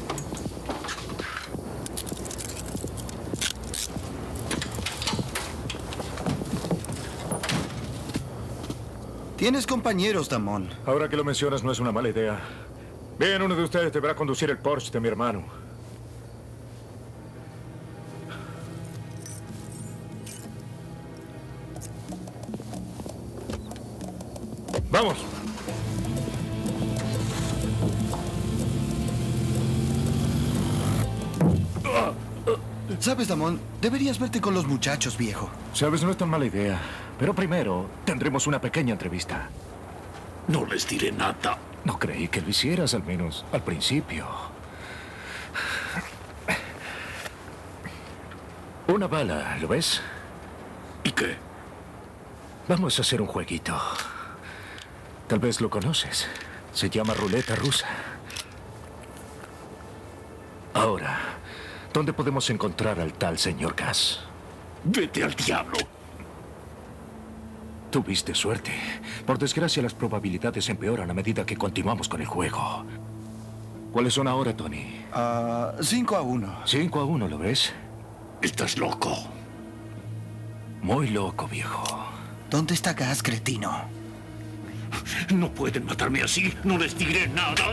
P: Tienes compañeros, Damon.
A: Ahora que lo mencionas, no es una mala idea. Bien, uno de ustedes deberá conducir el Porsche de mi hermano. ¡Vamos!
P: ¿Sabes, Damon? Deberías verte con los muchachos, viejo.
A: Sabes, no es tan mala idea. Pero primero, tendremos una pequeña entrevista.
F: No les diré nada.
A: No creí que lo hicieras, al menos al principio. Una bala, ¿lo ves?
F: ¿Y qué?
A: Vamos a hacer un jueguito. Tal vez lo conoces. Se llama ruleta rusa. Ahora, ¿dónde podemos encontrar al tal señor Gas?
F: Vete al diablo.
A: Tuviste suerte. Por desgracia, las probabilidades empeoran a medida que continuamos con el juego. ¿Cuáles son ahora, Tony?
P: Ah, cinco a uno.
A: Cinco a uno, ¿lo ves?
T: Estás loco.
A: Muy loco, viejo.
P: ¿Dónde está Gas, cretino?
T: No pueden matarme así. No les diré nada.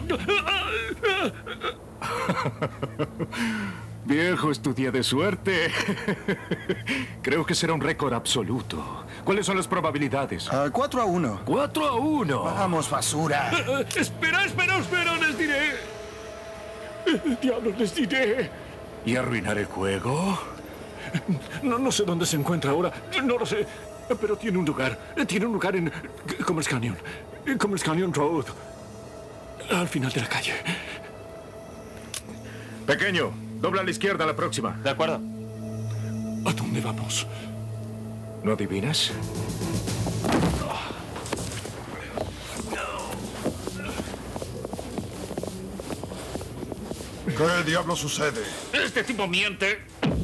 A: Viejo, es tu día de suerte. Creo que será un récord absoluto. ¿Cuáles son las probabilidades?
P: Uh, cuatro a uno.
A: ¡Cuatro a uno!
P: Vamos, basura.
T: Espera, espera, espera, les diré. Diablos, les diré.
A: ¿Y arruinar el juego?
T: No, no sé dónde se encuentra ahora. No lo sé. Pero tiene un lugar. Tiene un lugar en Commerce Canyon. Commerce Canyon Road. Al final de la calle.
A: Pequeño, dobla a la izquierda a la próxima.
B: De acuerdo.
T: ¿A dónde vamos?
A: ¿No adivinas?
T: ¿Qué diablo sucede? Este tipo miente.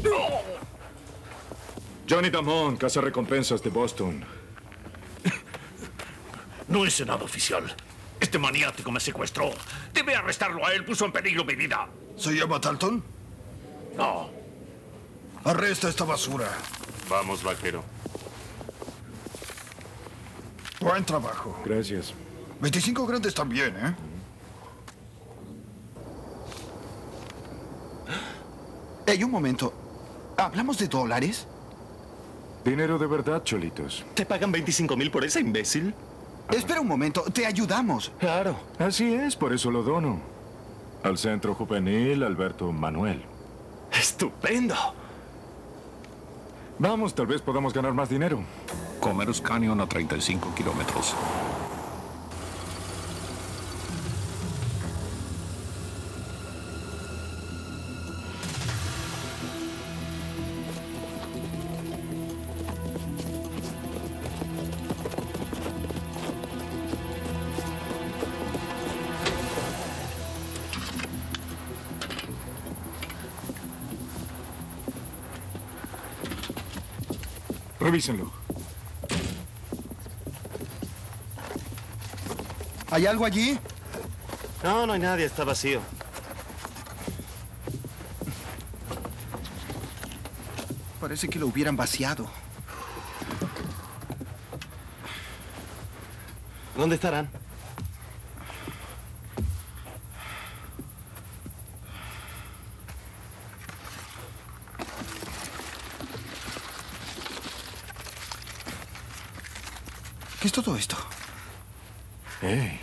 A: Johnny Damon, cazarrecompensas de Boston.
T: No hice nada oficial. Este maniático me secuestró. Debe arrestarlo a él. Puso en peligro mi vida.
U: ¿Se llama Talton?
T: No.
U: Arresta esta basura.
B: Vamos, vaquero.
U: Buen trabajo.
A: Gracias.
U: veinticinco grandes también, ¿eh?
P: Hey, un momento. ¿Hablamos de dólares?
A: Dinero de verdad, cholitos.
B: ¿Te pagan veinticinco mil por ese imbécil?
P: Espera un momento, te ayudamos.
A: Claro. Así es, por eso lo dono. Al Centro Juvenil Alberto Manuel.
B: ¡Estupendo!
A: Vamos, tal vez podamos ganar más dinero.
M: Commerce Canyon a treinta y cinco kilómetros.
A: Revísenlo.
P: ¿Hay algo allí?
B: No, no hay nadie, está vacío.
P: Parece que lo hubieran vaciado.
B: ¿Dónde estarán?
P: ¿Qué es todo esto?
A: Hey.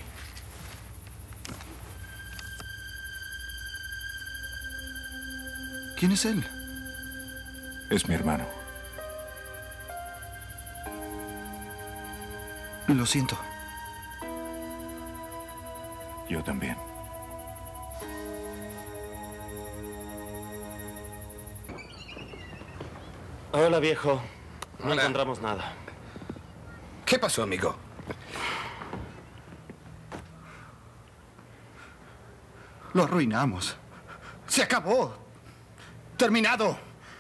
P: ¿Quién es él?
A: Es mi hermano.
P: Lo siento.
A: Yo también.
B: Hola, viejo. No
U: Hola.
B: encontramos nada.
U: ¿Qué pasó, amigo?
P: Lo arruinamos. Se acabó. Terminado.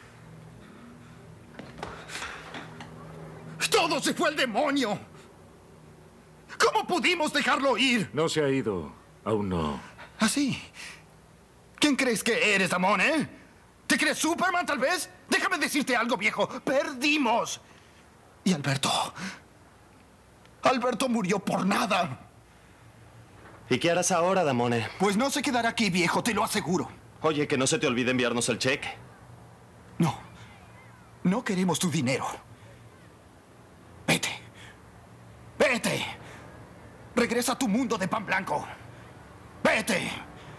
P: Todo se fue al demonio. ¿Cómo pudimos dejarlo ir?
A: No se ha ido. Aún no.
P: ¿Ah, sí? ¿Quién crees que eres, Damon, eh? ¿Te crees Superman, tal vez? Déjame decirte algo, viejo. Perdimos. Y Alberto... Alberto murió por nada.
B: ¿Y qué harás ahora, Damone?
P: Pues no se quedará aquí, viejo, te lo aseguro.
B: Oye, que no se te olvide enviarnos el cheque.
P: No. No queremos tu dinero. Vete. Vete. Regresa a tu mundo de pan blanco. Vete.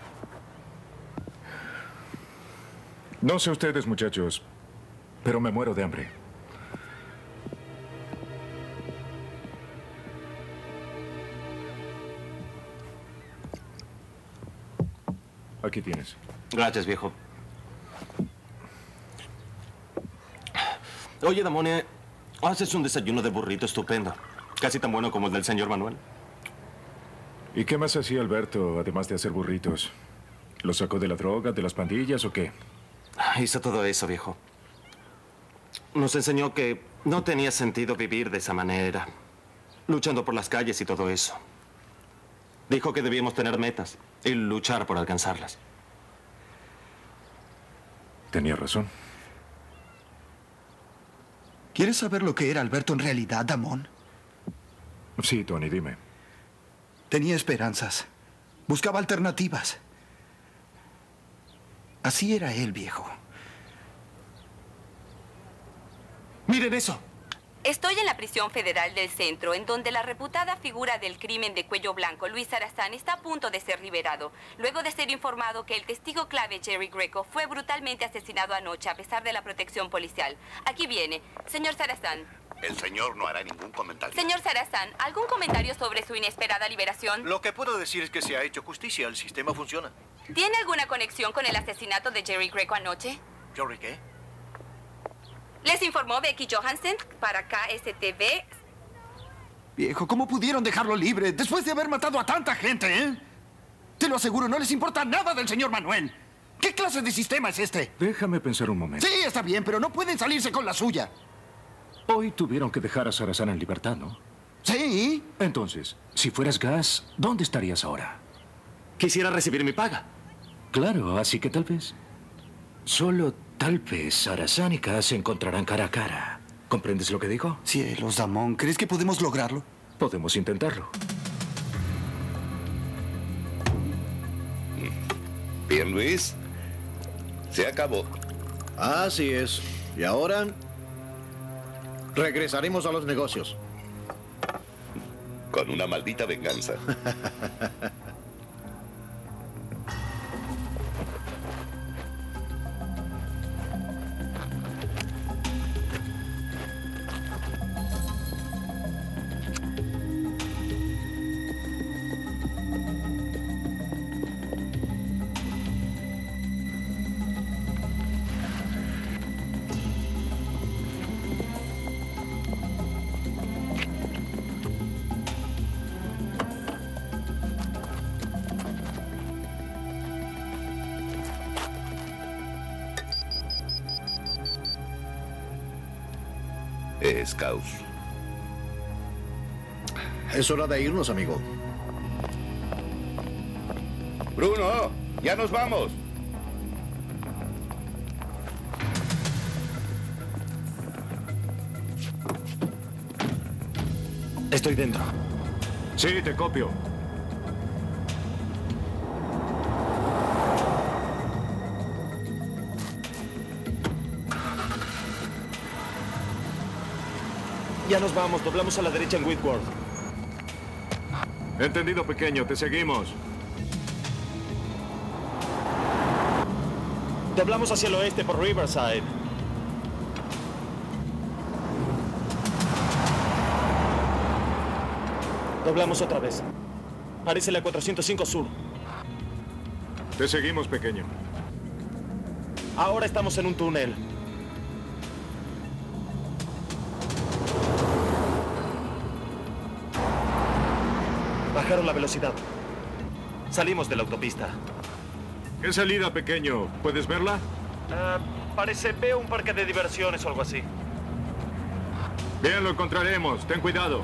A: No sé ustedes, muchachos, pero me muero de hambre. Aquí tienes.
B: Gracias, viejo. Oye, Damone, haces un desayuno de burrito estupendo. Casi tan bueno como el del señor Manuel.
A: ¿Y qué más hacía Alberto, además de hacer burritos? ¿Lo sacó de la droga, de las pandillas o qué?
B: Hizo todo eso, viejo. Nos enseñó que no tenía sentido vivir de esa manera, luchando por las calles y todo eso. Dijo que debíamos tener metas y luchar por alcanzarlas.
A: Tenía razón.
P: ¿Quieres saber lo que era Alberto en realidad, Damon?
A: Sí, Tony, dime.
P: Tenía esperanzas. Buscaba alternativas. Así era él, viejo.
B: ¡Miren eso!
G: Estoy en la prisión federal del centro, en donde la reputada figura del crimen de cuello blanco, Luis Sarazán, está a punto de ser liberado, luego de ser informado que el testigo clave, Jerry Greco, fue brutalmente asesinado anoche a pesar de la protección policial. Aquí viene. Señor Sarazán.
V: El señor no hará ningún comentario.
G: Señor Sarazán, ¿algún comentario sobre su inesperada liberación?
D: Lo que puedo decir es que se ha hecho justicia. El sistema funciona.
G: ¿Tiene alguna conexión con el asesinato de Jerry Greco anoche?
D: ¿Jerry qué?
G: Les informó Becky Johansen para K S T V.
P: Viejo, ¿cómo pudieron dejarlo libre después de haber matado a tanta gente, eh? Te lo aseguro, no les importa nada del señor Manuel. ¿Qué clase de sistema es este?
A: Déjame pensar un momento.
P: Sí, está bien, pero no pueden salirse con la suya.
A: Hoy tuvieron que dejar a Sarazán en libertad, ¿no?
P: Sí.
A: Entonces, si fueras Gas, ¿dónde estarías ahora?
B: Quisiera recibir mi paga.
A: Claro, así que tal vez... Solo tal vez Sarazán y Gas se encontrarán cara a cara. ¿Comprendes lo que digo?
P: Cielos, Damon, ¿crees que podemos lograrlo?
A: Podemos intentarlo.
V: Bien, Luis. Se acabó.
D: Así es. Y ahora... regresaremos a los negocios.
V: Con una maldita venganza. Es caos.
D: Es hora de irnos, amigo.
V: Bruno, ya nos vamos.
B: Estoy dentro.
A: Sí, te copio.
B: Ya nos vamos, doblamos a la derecha en Whitworth.
A: Entendido, pequeño, te seguimos.
B: Doblamos hacia el oeste por Riverside. Doblamos otra vez. Parece la cuatrocientos cinco Sur.
A: Te seguimos, pequeño.
B: Ahora estamos en un túnel. Bajaron la velocidad. Salimos de la autopista.
A: ¿Qué salida, pequeño? ¿Puedes verla?
B: Uh, parece, veo un parque de diversiones o algo así.
A: Bien, lo encontraremos. Ten cuidado.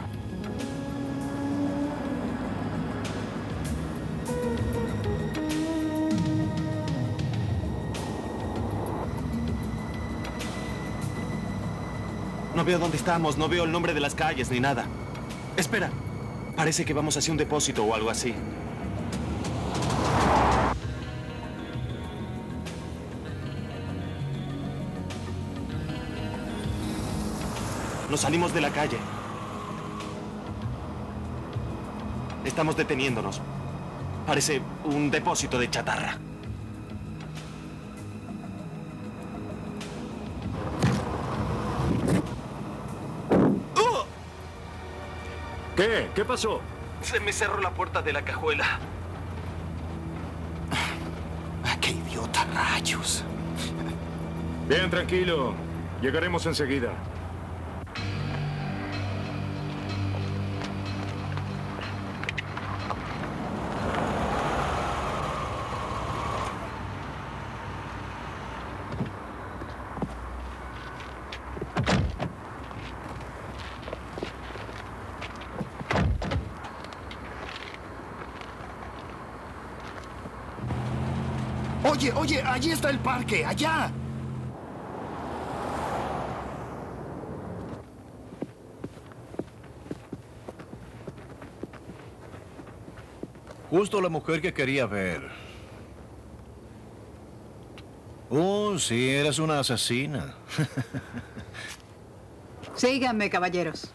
B: No veo dónde estamos, no veo el nombre de las calles ni nada. Espera. Parece que vamos hacia un depósito o algo así. Nos salimos de la calle. Estamos deteniéndonos. Parece un depósito de chatarra.
A: ¿Qué? ¿Qué pasó?
B: Se me cerró la puerta de la cajuela.
P: Ah, ¡qué idiota, rayos!
A: Bien, tranquilo. Llegaremos enseguida.
P: Oye, oye, allí está el parque, allá.
D: Justo la mujer que quería ver. Oh, sí, eres una asesina.
R: Síganme, caballeros.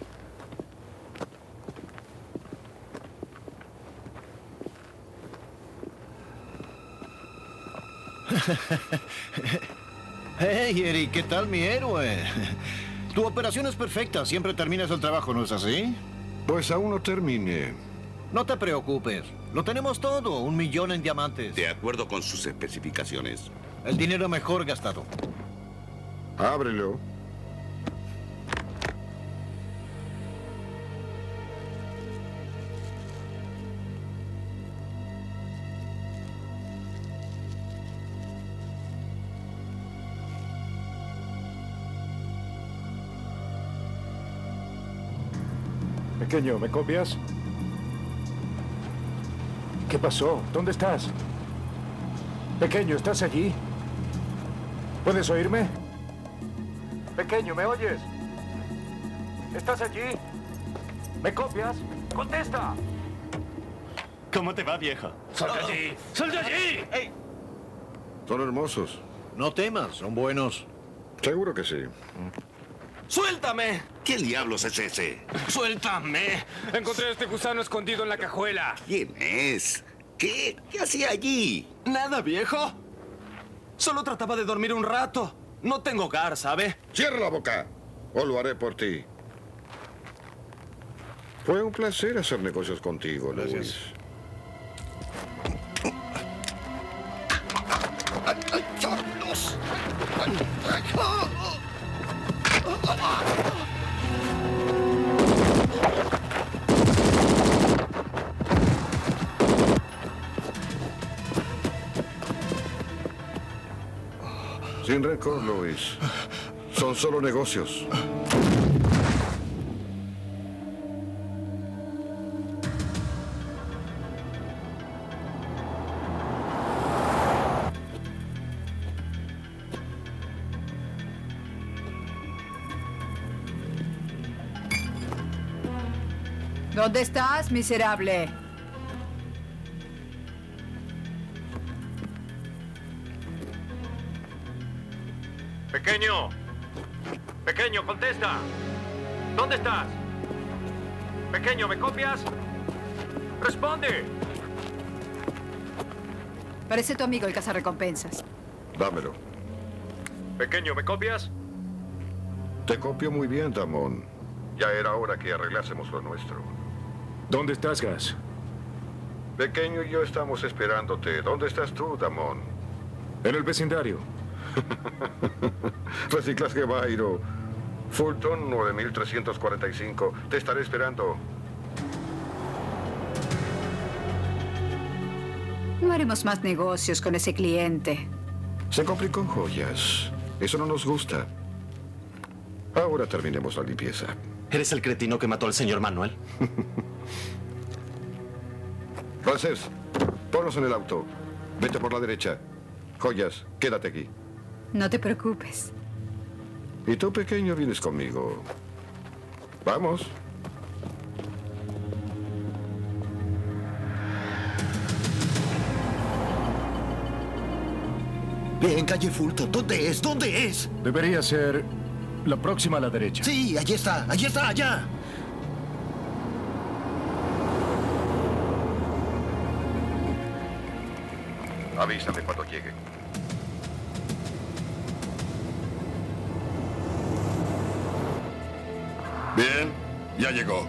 D: Hey, Eric, ¿qué tal, mi héroe? Tu operación es perfecta. Siempre terminas el trabajo, ¿no es así?
S: Pues aún no terminé.
D: No te preocupes. Lo tenemos todo. Un millón en diamantes.
V: De acuerdo con sus especificaciones.
D: El dinero mejor gastado.
S: Ábrelo.
A: Pequeño, ¿me copias? ¿Qué pasó? ¿Dónde estás? Pequeño, ¿estás allí? ¿Puedes oírme? Pequeño, ¿me oyes? ¿Estás allí? ¿Me copias? ¡Contesta!
B: ¿Cómo te va, viejo?
D: ¡Sal de allí! ¡Sal de allí!
S: ¡Ey! Son hermosos.
D: No temas, son buenos.
S: Seguro que sí.
B: ¡Suéltame!
V: ¿Qué diablos es ese?
B: ¡Suéltame!
Q: Encontré a este gusano escondido en la cajuela.
V: ¿Quién es? ¿Qué? ¿Qué hacía allí?
B: Nada, viejo. Solo trataba de dormir un rato. No tengo hogar, ¿sabe?
S: ¡Cierra la boca! O lo haré por ti. Fue un placer hacer negocios contigo, Luis.
D: Gracias.
S: ¡Ay, ay, diablos! ¡Ay, ay! Sin rencor, Luis. Son solo negocios.
R: ¿Dónde estás, miserable?
A: Pequeño. Pequeño, contesta. ¿Dónde estás? Pequeño, ¿me copias? ¡Responde!
R: Parece tu amigo el cazarrecompensas.
S: Dámelo.
A: Pequeño, ¿me copias?
S: Te copio muy bien, Damon. Ya era hora que arreglásemos lo nuestro.
A: ¿Dónde estás, Gas?
S: Pequeño y yo estamos esperándote. ¿Dónde estás tú, Damon?
A: En el vecindario.
S: Reciclaje Bairo. Fulton nueve mil trescientos cuarenta y cinco. Te estaré esperando.
R: No haremos más negocios con ese cliente.
S: Se complicó joyas. Eso no nos gusta. Ahora terminemos la limpieza.
B: ¿Eres el cretino que mató al señor Manuel?
S: Francés, ponlos en el auto. Vete por la derecha. Joyas, quédate aquí.
R: No te preocupes.
S: Y tú, pequeño, vienes conmigo. Vamos.
P: Bien, calle Fulton. ¿Dónde es? ¿Dónde es?
A: Debería ser la próxima a la derecha.
P: Sí, allí está. Allí está, allá.
S: Avísame cuando llegue.
V: Bien, ya llegó.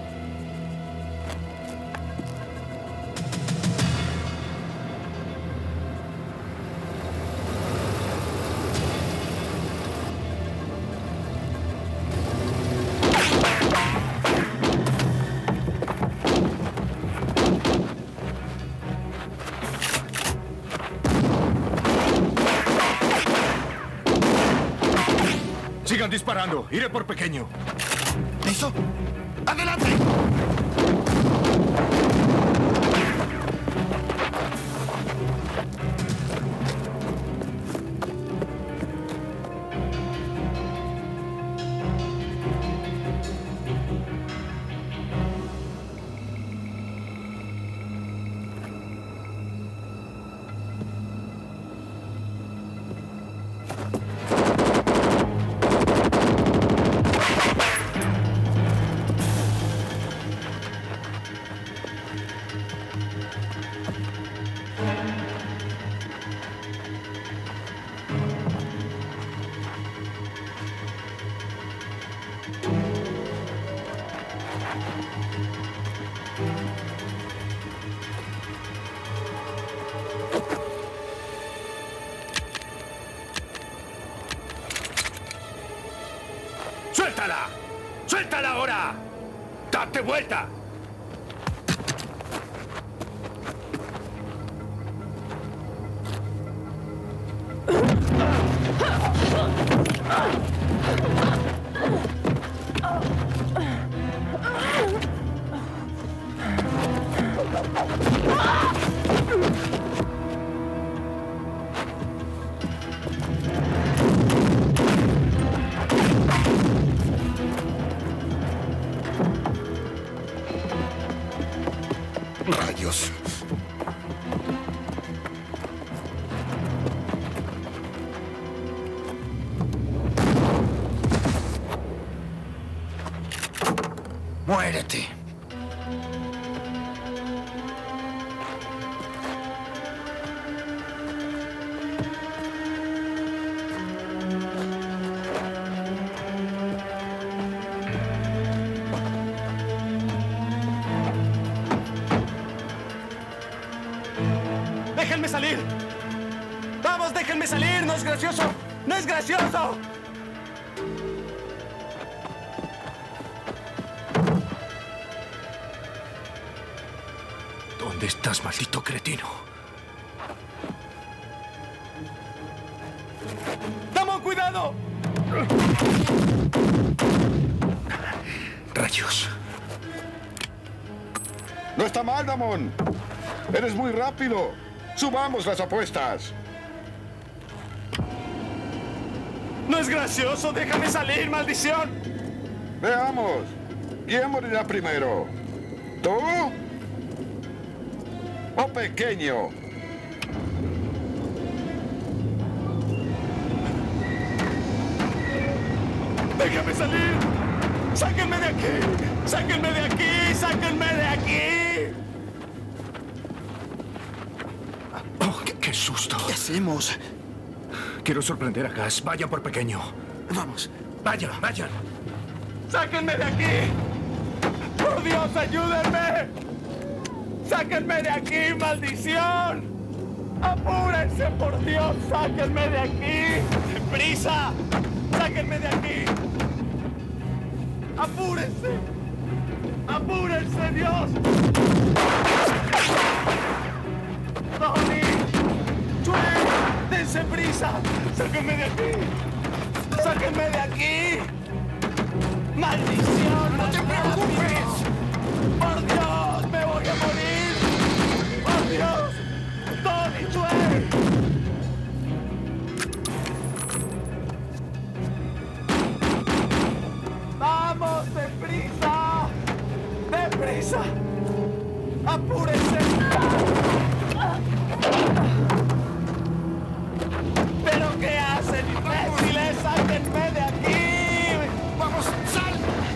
A: Sigan disparando. Iré por pequeño.
P: ¿Eso? ¡Adelante!
A: ¡Suéltala! ¡Suéltala ahora! ¡Date vuelta!
U: Rayos. Muérete.
K: ¡Déjenme salir! ¡Vamos, déjenme salir! ¡No es gracioso! ¡No es gracioso!
A: ¿Dónde estás, maldito cretino?
K: ¡Damon, cuidado!
A: Rayos.
I: No está mal, Damon. Eres muy rápido. Subamos las apuestas.
K: ¡No es gracioso! ¡Déjame salir, maldición!
I: Veamos. ¿Quién morirá primero? ¿Tú? ¿O pequeño?
K: ¡Déjame salir! ¡Sáquenme de aquí! ¡Sáquenme de aquí! ¡Sáquenme de aquí!
A: Oh, qué, qué susto.
P: ¿Qué hacemos?
A: Quiero sorprender a Gas. Vayan por pequeño.
P: Vamos.
A: Vayan, vayan.
K: ¡Sáquenme de aquí! ¡Por Dios, ayúdenme! ¡Sáquenme de aquí, maldición! ¡Apúrense, por Dios! ¡Sáquenme de aquí! ¡Deprisa! ¡Sáquenme de aquí! ¡Apúrense! ¡Apúrense, Dios! ¡Tony! ¡Chue! ¡Dense prisa! ¡Sáquenme de aquí! ¡Sáquenme de aquí! ¡Maldición! ¡No te preocupes! ¡Por Dios! ¡Me voy a morir! ¡Por Dios! ¡Tony, Chue! ¡Vamos, deprisa! ¡Deprisa! ¡Apúrense! ¿Pero qué hacen, imbéciles? ¡Sáquenme de aquí! ¡Vamos, sal!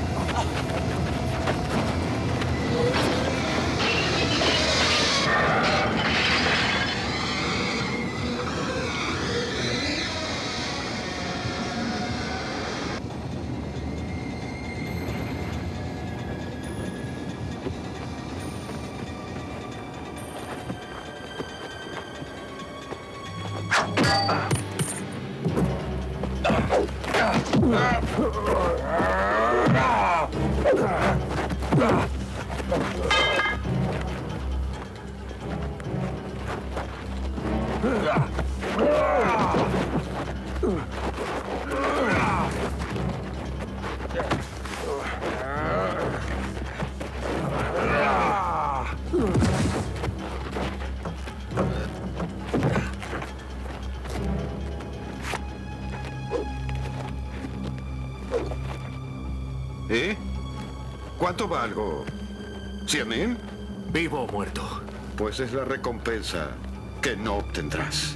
I: ¿Eh? ¿Cuánto valgo? ¿Cien mil?
A: ¿Vivo o muerto?
I: Pues es la recompensa que no obtendrás.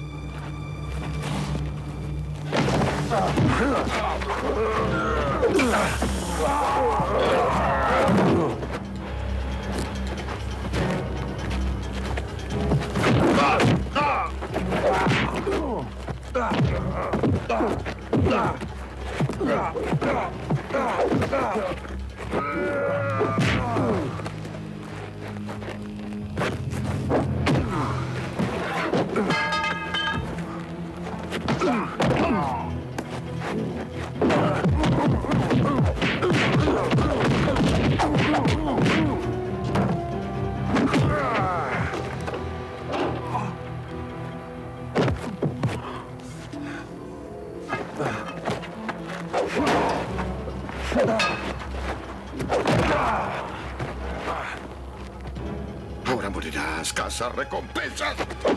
I: más, cazarrecompensas.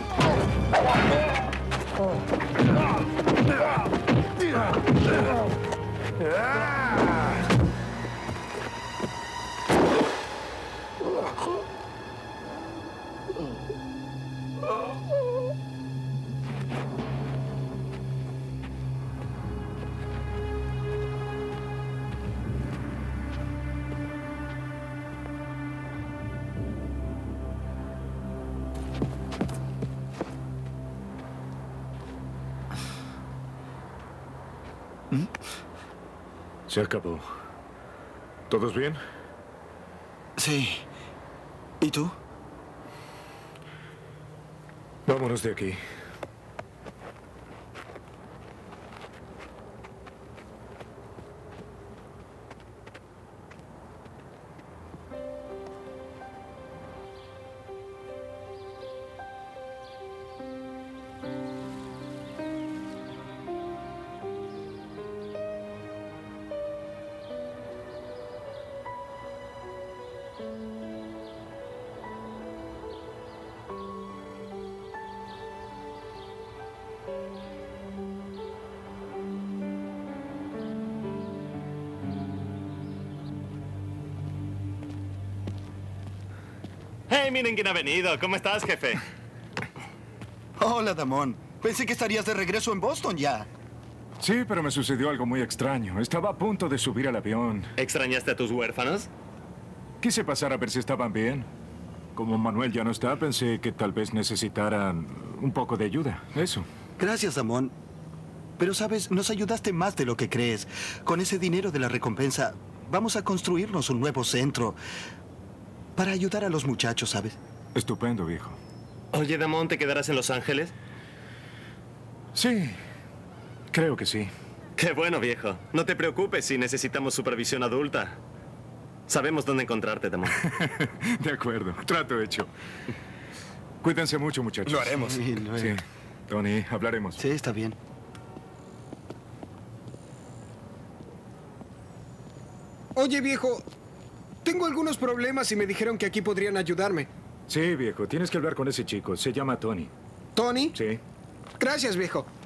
A: Se acabó. ¿Todos bien?
P: Sí. ¿Y tú?
A: Vámonos de aquí.
B: ¡Hey, miren quién ha venido! ¿Cómo estás, jefe?
P: Hola, Damon. Pensé que estarías de regreso en Boston ya.
A: Sí, pero me sucedió algo muy extraño. Estaba a punto de subir al avión.
B: ¿Extrañaste a tus huérfanos?
A: Quise pasar a ver si estaban bien. Como Manuel ya no está, pensé que tal vez necesitaran un poco de ayuda. Eso.
P: Gracias, Damon. Pero, ¿sabes? Nos ayudaste más de lo que crees. Con ese dinero de la recompensa, vamos a construirnos un nuevo centro para ayudar a los muchachos, ¿sabes?
A: Estupendo, viejo.
B: Oye, Damon, ¿te quedarás en Los Ángeles?
A: Sí, creo que sí.
B: Qué bueno, viejo. No te preocupes si necesitamos supervisión adulta. Sabemos dónde encontrarte, Damon.
A: De acuerdo, trato hecho. Cuídense mucho, muchachos.
P: Lo haremos. Sí, lo
A: Sí. Tony, hablaremos.
P: Sí, está bien.
H: Oye, viejo, tengo algunos problemas y me dijeron que aquí podrían ayudarme.
A: Sí, viejo, tienes que hablar con ese chico. Se llama Tony.
H: ¿Tony?
A: Sí.
H: Gracias, viejo.